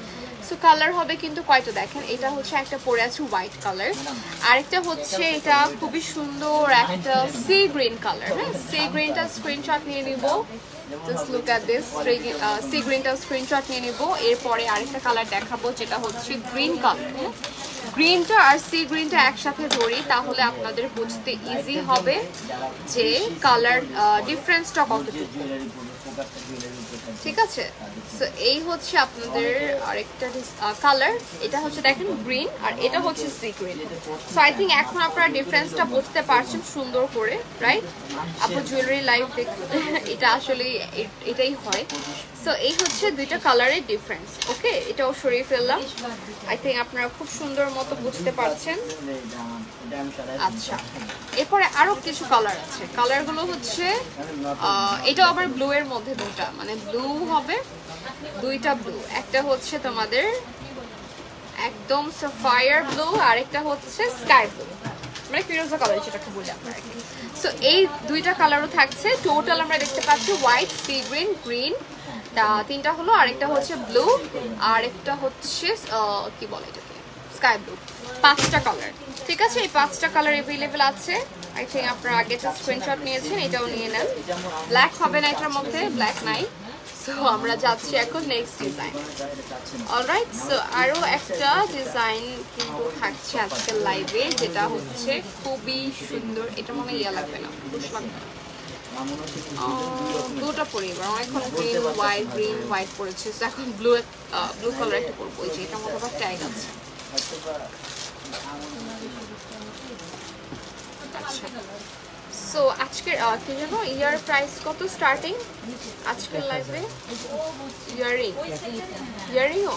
So colour হবে কিন্তু কয়টা দেখেন, এটা হচ্ছে একটা পরে আছে হোয়াইট কালার, আরেকটা হচ্ছে এটা খুবই সুন্দর একটা সি গ্রিন কালার। হ্যাঁ, সি গ্রিনটা স্ক্রিনশট নিয়ে নিব, just look at this, sea গ্রিনটা স্ক্রিনশট নিয়ে নিব। এরপরে আরেকটা কালার দেখাবো যেটা হচ্ছে গ্রিন কালার। গ্রিনটা আর সি গ্রিনটা একসাথে ধরি তাহলে আপনাদের বুঝতে ইজি হবে যে কালার ডিফারেন্সটা কতটুকু। ঠিক আছে, সো এই হচ্ছে আপনাদের আরেকটা কালার, এটা হচ্ছে দেখেন গ্রিন আর এটা হচ্ছে sea green. So I think এখন আপনারা ডিফারেন্সটা বুঝতে পারছেন সুন্দর করে, রাইট? আপনার জুয়েলারি লাইভ দেখতে এটা আসলে এটাই হয়। সো এই হচ্ছে দুইটা কালারের ডিফারেন্স। ওকে, এটাও সরিয়ে ফেললাম, আই থিঙ্ক আপনারা খুব সুন্দর মতো বুঝতে পারছেন। আচ্ছা, এরপরে আরো কিছু কালার আছে, কালারগুলো হচ্ছে এটা আবার ব্লু এর মধ্যে দুটা, মানে ব্লু হবে দুইটা ব্লু, একটা হচ্ছে তোমাদের একদম সাফায়ার ব্লু আর একটা হচ্ছে স্কাই ব্লু, মানে ফিরোজা কালার যেটাকে বলি আমরা আর কি। সো এই দুইটা কালারও থাকছে, টোটাল আমরা দেখতে পাচ্ছি হোয়াইট, সি গ্রিন, গ্রিন, তিনটা হলো, আরেকটা হচ্ছে ব্লু, আর একটা হচ্ছে কি বলে এটাকে স্কাই ব্লু, পাঁচটা কালার। ঠিক আছে, এই পাঁচটা কালার অ্যাভেলেবেল আছে। আই থিঙ্ক আপনারা আগে একটা স্ক্রিনশট নিয়েছেন, এটাও নিয়ে নেন। ব্ল্যাক হবে না এটার মধ্যে, ব্ল্যাক নাই। সো আমরা যাচ্ছি এখন নেক্সট ডিজাইন। অলরাইট, সো আরো একটা ডিজাইন কিন্তু থাকছে আজকের লাইভে, যেটা হচ্ছে খুবই সুন্দর। এটা মনে ইয়া লাগবে না, খুশ লাগবে না, ব্লুটা পরি এবার, অনেকক্ষণ গ্রিন হোয়াইট গ্রিন হোয়াইট পরেছে, এখন ব্লু ব্লু কালার একটা পরবো, ওই যে এটার মধ্যে আবার ট্যাগ আছে। আচ্ছা, সো আজকের কি জানো ইয়ার প্রাইস কত স্টার্টিং আজকের লাইভে? ইয়ারিংও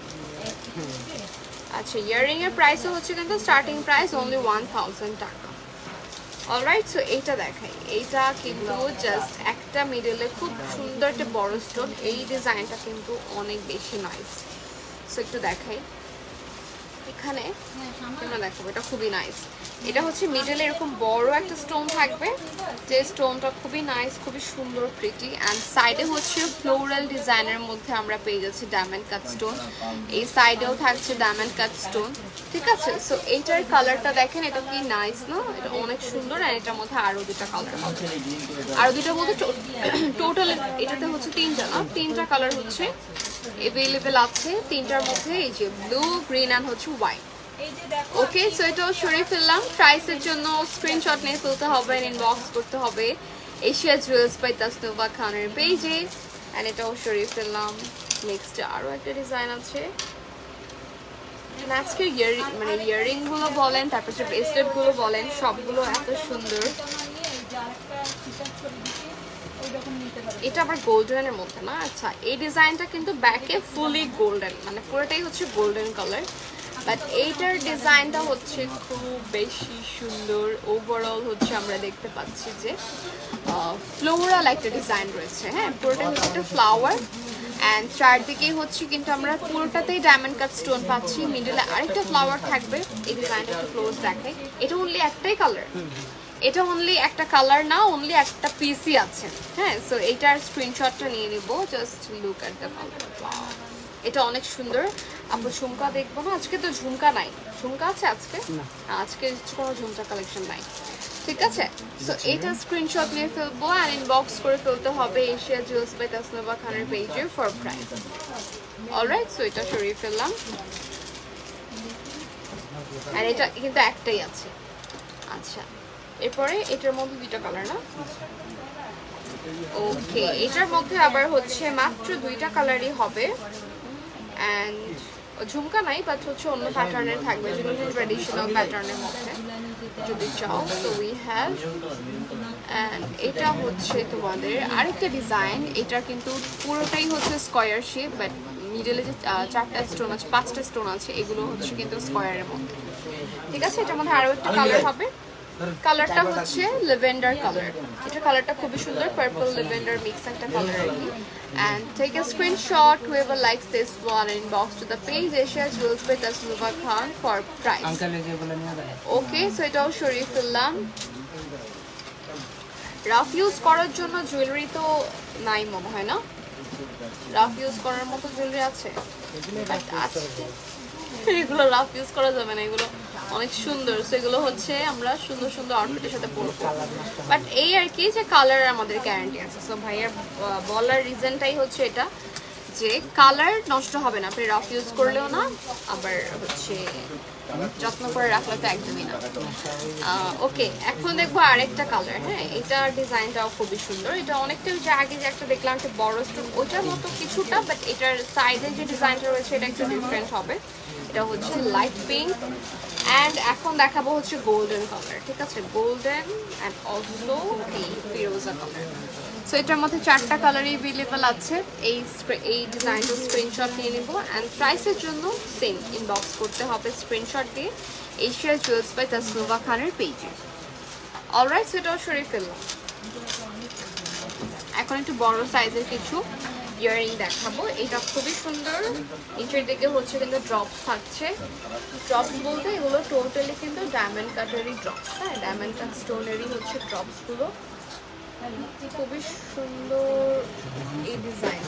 আচ্ছা, ইয়ারিং এর প্রাইসও হচ্ছে কিন্তু স্টার্টিং প্রাইস অনলি 1000 টাকা। অলরাইট, সো এইটা দেখাই, এইটা কিন্তু জাস্ট একটা মিডলে খুব সুন্দর একটা বড় স্টোন, এই ডিজাইনটা কিন্তু অনেক বেশি নাইস। সো একটু দেখাই, এখানে কেন দেখাবো, এটা খুবই নাইস। এটা হচ্ছে মিডলে এরকম বড় একটা স্টোন থাকবে, যে স্টোনটা খুবই নাইস, খুবই সুন্দর, প্রিটি, অ্যান্ড সাইডে হচ্ছে ফ্লোরাল ডিজাইনের মধ্যে আমরা পেয়ে যাচ্ছি ডায়মন্ড কাট স্টোন, এই সাইডেও থাকছে ডায়মন্ড কাট স্টোন। ঠিক আছে, সো এইটার কালারটা দেখেন, এটা কি নাইস না? এটা অনেক সুন্দর, আর এটার মধ্যে আরো দুটা কালার হবে, আরো দুটার মধ্যে টোটাল এটাতে হচ্ছে তিনটা না, তিনটা কালার হচ্ছে অ্যাভেলেবেল আছে, তিনটার মধ্যে এই যে ব্লু, গ্রিন অ্যান্ড হচ্ছে হোয়াইট। ওকে, সো এটাও সরিয়ে ফেললাম। প্রাইসের জন্য স্ক্রিনশট নিয়ে ফেলতে হবে, ইনবক্স করতে হবে এশিয়া জুয়েলার্স বাই তাসনুভা খানের পেজে, অ্যান্ড এটাও সরিয়ে ফেললাম। নেক্সট আরও একটা ডিজাইন আছে, আজকে মানে ইয়ারিংগুলো বলেন, তারপর হচ্ছে ব্রেসলেটগুলো বলেন, সবগুলো এত সুন্দর। এটা আবার গোল্ডেনের মধ্যে না? আচ্ছা, এই ডিজাইনটা কিন্তু ব্যাকে ফুলি গোল্ডেন, মানে পুরোটাই হচ্ছে গোল্ডেন কালার, বাট এইটার ডিজাইনটা হচ্ছে খুব বেশি সুন্দর। ওভারঅল হচ্ছে আমরা দেখতে পাচ্ছি যে ফ্লোরাল একটা ডিজাইন রয়েছে। হ্যাঁ, পুরোটাই হচ্ছে একটা ফ্লাওয়ার, অ্যান্ড চারদিকেই হচ্ছে কিন্তু আমরা পুরোটাতেই ডায়মন্ড কাট স্টোন পাচ্ছি, মিডলে আরেকটা ফ্লাওয়ার থাকবে। এই ডিজাইনটা একটু ক্লোজ দেখাই, এটা অনলি একটাই কালার, এটা অনলি একটা কালার না, অনলি একটা পিসই আছে। হ্যাঁ, সো এইটার স্ক্রিনশটটা নিয়ে নিব, just look at the colour, এটা অনেক সুন্দর। আমরা ঝুমকা দেখবো না আজকে, তো ঝুমকা নাই, ঝুমকা আছে আজকে? আজকে কোনো ঝুমকা কালেকশন নাই। ঠিক আছে, সো এইটা স্ক্রিনশট নিয়ে ফেলবো আর ইনবক্স করে ফেলতে হবে এশিয়া জুয়েলার্স বাই তাসনুভা খানের পেজে ফর প্রাইস। অলরাইট, সো এটা সরিয়ে ফেললাম, আর এটা কিন্তু একটাই আছে। আচ্ছা, এরপরে এটার মধ্যে দুইটা কালার না? ওকে, এটার মধ্যে আবার হচ্ছে মাত্র দুইটা কালারই হবে, অ্যান্ড ঝুমকা নাই, বাট হচ্ছে অন্য প্যাটার্নের থাকবে, যেগুলো ট্র্যাডিশনাল প্যাটার্নের মধ্যে যদি চাও। সো উই হ্যাভ, অ্যান্ড এটা হচ্ছে তোমাদের আরেকটা ডিজাইন, এটা কিন্তু পুরোটাই হচ্ছে স্কোয়ার শেপ, বাট মিডলে যে চারটা স্টোন আছে, পাঁচটা স্টোন আছে, এগুলো হচ্ছে কিন্তু স্কোয়ারের মধ্যে। ঠিক আছে, এটার মধ্যে আরও একটা কালার হবে, কালারটা হচ্ছে ল্যাভেন্ডার কালার, এটা কালারটা খুবই সুন্দর, পার্পল ল্যাভেন্ডার মিক্স একটা কালার আর কি। And take a screenshot, whoever likes this one, inbox to the page Asia Jewels by Tasnuva Khan for price. Okay, so এটাও সরিয়ে ফেললাম। রাফ ইউজ করার জন্য জুয়েলারি তো নাই মনে হয় না? রাফ ইউজ করার মতো জুয়েলারি আছে? But আজকে এগুলো রাফ ইউজ করা যাবে না, এগুলো অনেক সুন্দর। সো এগুলো হচ্ছে আমরা সুন্দর সুন্দর আউটফিটের সাথে পরবো। বাট এই আর কি যে কালার আমাদের গ্যারান্টি আছে। সো ভাইয়ার বলার রিজনটাই হচ্ছে এটা যে কালার নষ্ট হবে না, আপনি রাফ ইউজ করলেও না, আবার হচ্ছে যত্ন করে রাখলে তো একদমই না। ওকে, এখন দেখবো আরেকটা কালার। হ্যাঁ, এটার ডিজাইনটাও খুবই সুন্দর। এটা অনেকটা যে আগে যে একটা দেখলাম একটা বড় স্টোন, ওটার মতো কিছুটা, বাট এটার সাইডের যে ডিজাইনটা রয়েছে এটা একটু ডিফারেন্ট হবে। এটা হচ্ছে লাইট পিঙ্ক অ্যান্ড এখন দেখাবো হচ্ছে গোল্ডেন কালার। ঠিক আছে, গোল্ডেন অ্যান্ড অলসো এই ফিরোজা কালার। সো এটার মধ্যে 4টা কালারই অ্যাভেলেবল আছে। এই ডিজাইনটা স্ক্রিনশট নিয়ে নেব অ্যান্ড প্রাইসের জন্য সেম ইনবক্স করতে হবে স্ক্রিনশট দিয়ে এশিয়া জুয়েলস বাই তাসনুভা খানের পেজে। অলরাইট, সেটাও সরিয়ে ফেললাম। এখন একটু বড় সাইজের কিছু ইয়ারিং দেখাবো। এটা খুবই সুন্দর, নিচের দিকে হচ্ছে কিন্তু ড্রপস থাকছে। ড্রপস বলতে এগুলো টোটালি কিন্তু ডায়মন্ড কাটারই ড্রপস। হ্যাঁ, ডায়মন্ড কাট স্টোনেরই হচ্ছে ড্রপসগুলো। খুবই সুন্দর এই ডিজাইন।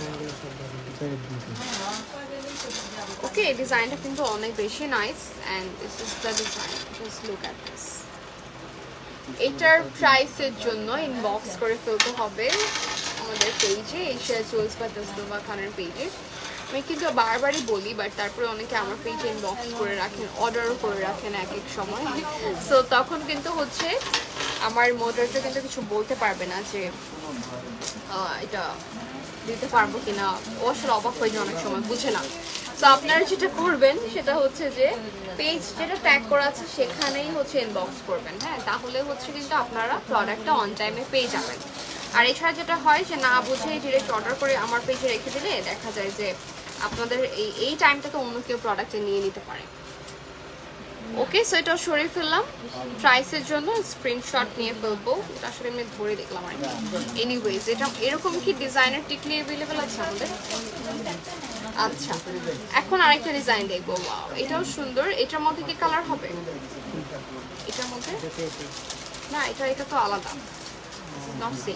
ওকে, এই ডিজাইনটা কিন্তু অনেক বেশি nice and this is the design, just look at this. এটার প্রাইসের জন্য ইনবক্স করে ফেলতে হবে আমাদের পেজে, এশিয়া জুয়েলস বা তাসনুভা খানের পেজে। আমি কিন্তু বারবারই বলি, বাট তারপরে অনেকে আমার পেজে ইনবক্স করে রাখেন, অর্ডারও করে রাখেন এক এক সময়। সো তখন কিন্তু হচ্ছে আমার মডারেটর কিন্তু কিছু বলতে পারবে না যে এটা দিতে পারবো কিনা। ও আসলে অবাক হয়ে যায় অনেক সময়, বুঝে না। সো আপনারা যেটা করবেন সেটা হচ্ছে যে পেজ যেটা ট্যাগ করা আছে সেখানেই হচ্ছে ইনবক্স করবেন। হ্যাঁ, তাহলে হচ্ছে কিন্তু আপনারা প্রোডাক্টটা অন টাইমে পেয়ে যাবেন। আর এছাড়া যেটা হয় যে না বুঝে ডিরেক্ট অর্ডার করে আমার পেজে রেখে দিলে দেখা যায় যে আপনাদের এই টাইমটাতে অন্য কেউ প্রোডাক্টে নিয়ে নিতে পারে। ওকে, সো এটাও সরিয়ে ফেললাম। প্রাইসের জন্য স্ক্রিনশট নিয়ে ফেলবো। এটা আসলে আমি ধরে দেখলাম আর কি। এনিওয়েজ, এটা এরকম কি ডিজাইনের টিকলি অ্যাভেলেবেল আছে আমাদের? আচ্ছা, এখন আরেকটা ডিজাইন দেখবো। ওয়াও, এটাও সুন্দর। এটার মধ্যে কি কালার হবে? এটার মধ্যে না, এটা তো আলাদা, নট সেম।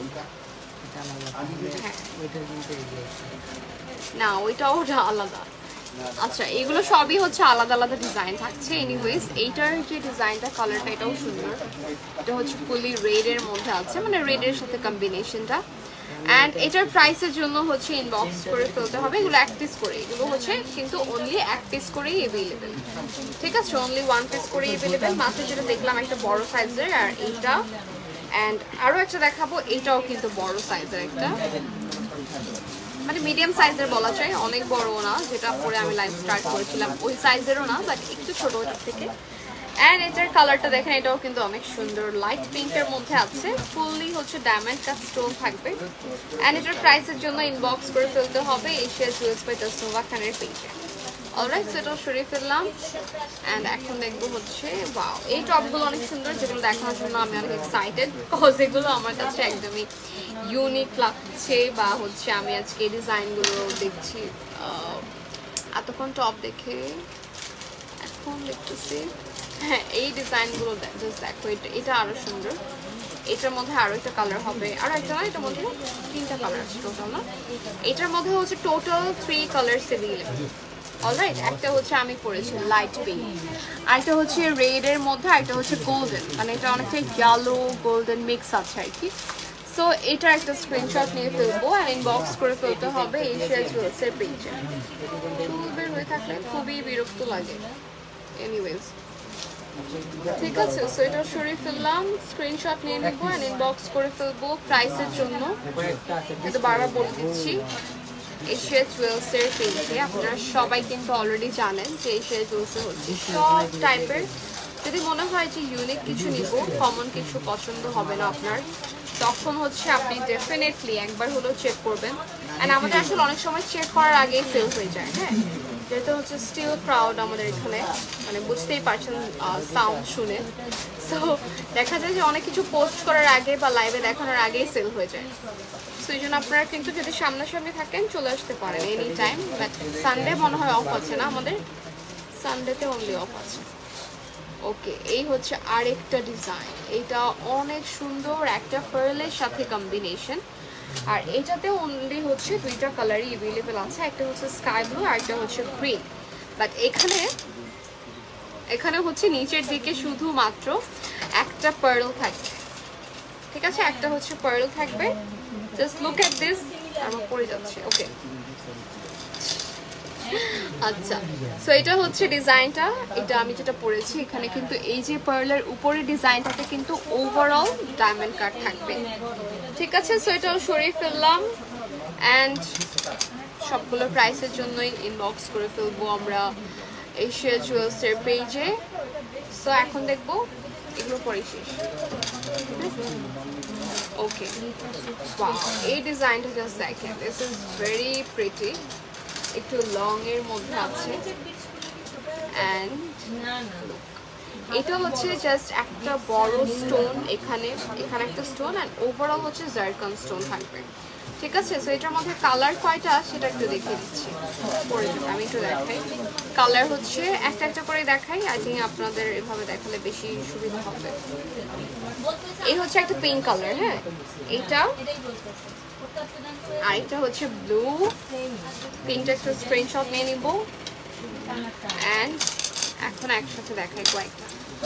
না, ওটা আলাদা। আচ্ছা, এগুলো সবই হচ্ছে আলাদা আলাদা ডিজাইন থাকছে। এনিওয়েজ, এইটার যে ডিজাইনটা কালারটা এটাও সুন্দর। এটা হচ্ছে ফুলি রেডের মধ্যে আছে, মানে রেডের সাথে কম্বিনেশনটা। অ্যান্ড এটার প্রাইসের জন্য হচ্ছে ইনবক্স করে ফেলতে হবে। এগুলো 1 পিস করে, এগুলো হচ্ছে কিন্তু অনলি 1 পিস করেই অ্যাভেলেবেল। ঠিক আছে, অনলি 1 পিস করেই অ্যাভেলেবেল। মাত্র যেটা দেখলাম একটা বড় সাইজের, আর এইটা অ্যান্ড আরও একটা দেখাবো, এইটাও কিন্তু বড় সাইজের একটা, মানে মিডিয়াম সাইজের বলা যায়, অনেক বড়ও না। যেটা পরে আমি লাইভ স্টার্ট করেছিলাম ওই সাইজেরও না, বাট একটু ছোট ওটার থেকে। অ্যান্ড এটার কালারটা দেখেন, এটাও কিন্তু অনেক সুন্দর, লাইট পিঙ্কের মধ্যে আছে। ফুললি হচ্ছে ডায়মন্ড কাট স্টোন থাকবে। অ্যান্ড এটার প্রাইসের জন্য ইনবক্স করে ফেলতে হবে এশিয়া জুয়েলস বাই তাসনুভা খানের পেজে। অলরাইট, সেটাও সরিয়ে ফেললাম। অ্যান্ড এখন দেখবো হচ্ছে ওয়াও, এই টপগুলো অনেক সুন্দর, যেগুলো দেখানোর জন্য আমি অনেক এক্সাইটেড, বিকজ এগুলো আমার কাছে একদমই ইউনিক লাগছে। বা হচ্ছে আমি আজকে এই ডিজাইনগুলো দেখছি এতক্ষণ টপ দেখে, এখন দেখতেছি। হ্যাঁ, এই ডিজাইনগুলো জাস্ট দেখো, এটা আরও সুন্দর। এটার মধ্যে আরও একটা কালার হবে, আরও একটা না, এটার মধ্যে 3টা কালার আছে টোটাল না। এটার মধ্যে হচ্ছে টোটাল 3 কালার্স অ্যাভেলেবল। অলরাইট, একটা হচ্ছে আমি পরেছি লাইট পিঙ্ক, আরেকটা হচ্ছে রেডের মধ্যে, আরেকটা হচ্ছে গোল্ডেন, মানে এটা অনেকটা ইয়েলো গোল্ডেন মিক্স আছে আর কি। সো এটার একটা স্ক্রিনশট নিয়ে ফেলবো আর ইনবক্স করে ফেলতে হবে এশিয়া জুয়েলসের পেজে। চুল বের হয়ে থাকলে খুবই বিরক্ত লাগে। এনিওয়েজ, ঠিক আছে, সো এটা সরিয়ে ফেললাম, স্ক্রিনশট নিয়ে নেবো আর ইনবক্স করে ফেলবো। প্রাইসের জন্য কিন্তু বারবার বলে দিচ্ছি, এশিয়া জুয়েলসের পেজে আপনারা সবাই কিন্তু অলরেডি জানেন যে এশিয়া জুয়েলসে হচ্ছে সব টাইপের। যদি মনে হয় যে ইউনিক কিছু নিব, কমন কিছু পছন্দ হবে না আপনার, তখন হচ্ছে আপনি ডেফিনেটলি একবার হলেও চেক করবেন। অ্যান্ড আমাদের আসলে অনেক সময় চেক করার আগেই সেল হয়ে যায়। হ্যাঁ, যেহেতু হচ্ছে স্টিল ক্রাউড আমাদের এখানে, মানে বুঝতেই পারছেন সাউন্ড শুনে। সো দেখা যায় যে অনেক কিছু পোস্ট করার আগে বা লাইভে দেখানোর আগেই সেল হয়ে যায়। সো এই জন্য আপনারা কিন্তু যদি সামনাসামনি থাকেন চলে আসতে পারেন এনি টাইম। বাট সানডে মনে হয় অফ আছে না আমাদের, সানডেতে অনলি অফ আছে। ওকে, এই হচ্ছে আরেকটা ডিজাইন। এটা অনেক সুন্দর একটা পার্লের সাথে কম্বিনেশন। আর এটাতে অনলি হচ্ছে দুইটা কালারই অ্যাভেলেবেল আছে, একটা হচ্ছে স্কাই ব্লু আর একটা হচ্ছে গ্রিন। বাট এখানে হচ্ছে নিচের দিকে শুধুমাত্র একটা পার্ল থাকবে, ঠিক আছে? একটা হচ্ছে পার্ল থাকবে। Just look at this. আমার পড়ে যাচ্ছে। ওকে, আচ্ছা, সো এটা হচ্ছে ডিজাইনটা। এটা আমি যেটা পরেছি, এখানে কিন্তু এই যে পার্লের উপরে ডিজাইনটাতে কিন্তু ওভারঅল ডায়মন্ড কাট থাকবে, ঠিক আছে? সো এটাও সরিয়ে ফেললাম অ্যান্ড সবগুলো প্রাইসের জন্যই ইনবক্স করে ফেলবো আমরা এশিয়া জুয়েলসের পেজে। সো এখন দেখবো এগুলো পরে শেষ। ওকে, ওয়াও, এই ডিজাইনটা জাস্ট দেখেন, দিস ইজ ভেরি প্রিটি। একটু লং এর মধ্যে আছে অ্যান্ড এটা হচ্ছে জাস্ট একটা বড় স্টোন, এখানে একটা স্টোন অ্যান্ড ওভারঅল হচ্ছে জারকন স্টোন থাকবে, ঠিক আছে? সো এটার মধ্যে কালার কয়টা সেটা একটু দেখিয়ে দিচ্ছি। পরে আমি একটু দেখাই, কালার হচ্ছে একটা একটা করে দেখাই। আই থিঙ্ক আপনাদের এভাবে দেখালে বেশি সুবিধা হবে। এই হচ্ছে একটা পিঙ্ক কালার, হ্যাঁ, এইটা। আরেকটা হচ্ছে ব্লু, পিঙ্কটা একটু স্ক্রিনশট নিয়ে নিব অ্যান্ড এখন একসাথে দেখাই কয়েকটা।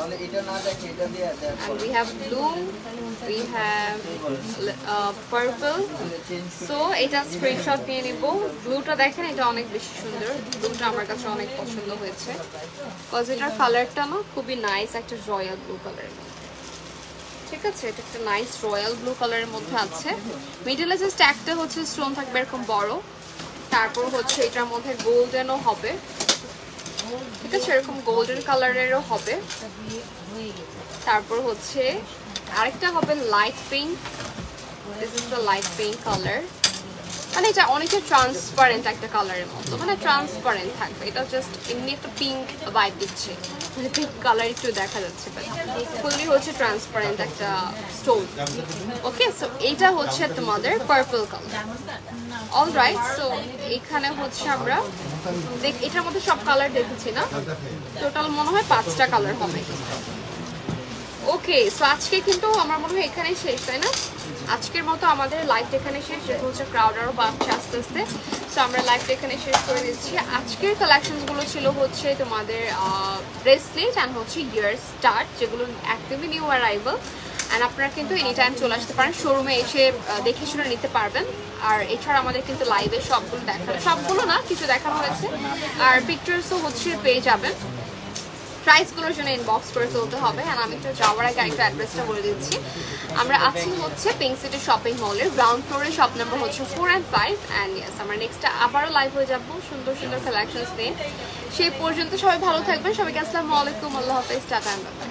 And we have blue, we have purple. So এটা স্ক্রিনশট নিয়ে নিব। ব্লুটা দেখেন, এটা অনেক বেশি সুন্দর। ব্লুটা আমার কাছে অনেক পছন্দ হয়েছে, বিকজ এটার কালারটা না খুবই নাইস, একটা রয়্যাল ব্লু কালারের মধ্যে, ঠিক আছে? এটা একটা নাইস রয়্যাল ব্লু কালারের মধ্যে আছে। মিডলে জাস্ট একটা হচ্ছে স্টোন থাকবে এরকম বড়, তারপর হচ্ছে এটার মধ্যে গোল্ডেনও হবে, ঠিক আছে? এরকম গোল্ডেন কালারেরও হবে। তারপর হচ্ছে আরেকটা হবে light pink, this is the light pink colour. মানে এটা অনেকটা ট্রান্সপারেন্ট একটা কালারের মতো, মানে ট্রান্সপারেন্ট থাকবে। এটা জাস্ট এমনি একটা পিঙ্ক ভাইব দিচ্ছে, মানে পিঙ্ক কালার একটু দেখা যাচ্ছে, ফুললি হচ্ছে ট্রান্সপারেন্ট একটা স্টোন। ওকে, সো এইটা হচ্ছে তোমাদের পার্পল কালার। অলরাইট, সো এখানে হচ্ছে আমরা এটার মধ্যে সব কালার দেখেছি না, টোটাল মনে হয় 5টা কালার হবে। ওকে, সো আজকে কিন্তু আমার মনে হয় এখানেই শেষ, তাই না? আজকের মতো আমাদের লাইভটা এখানে শেষ, যেহেতু হচ্ছে ক্রাউড আরও বাড়ছে আস্তে আস্তে। সো আমরা লাইভটা এখানে শেষ করে দিচ্ছি। আজকের কালেকশনসগুলো ছিল হচ্ছে তোমাদের ব্রেসলেট অ্যান্ড হচ্ছে ইয়ার স্টার্ট, যেগুলো একদমই নিউ অ্যারাইভাল। অ্যান্ড আপনারা কিন্তু এনি টাইম চলে আসতে পারেন, শোরুমে এসে দেখে শুনে নিতে পারবেন। আর এছাড়া আমাদের কিন্তু লাইভে সবগুলো না, কিছু দেখানো হয়েছে, আর পিকচার্সও হচ্ছে পেয়ে যাবেন। প্রাইসগুলোর জন্য ইনবক্স করে তুলতে হবে। আর আমি একটু যাওয়ার আগে একটা অ্যাড্রেসটা বলে দিচ্ছি। আমরা আছি হচ্ছে পিঙ্ক সিটি শপিং মলের গ্রাউন্ড ফ্লোরে, শপ নাম্বার হচ্ছে 4 and 5। অ্যান্ড ইয়েস, আমরা নেক্সটটা আবারও লাইভ হয়ে যাবো সুন্দর সুন্দর কালেকশনস নিয়ে। সেই পর্যন্ত সবাই ভালো থাকবেন। সবাইকে আসসালামু আলাইকুম, আল্লাহ হাফেজ, টাটা।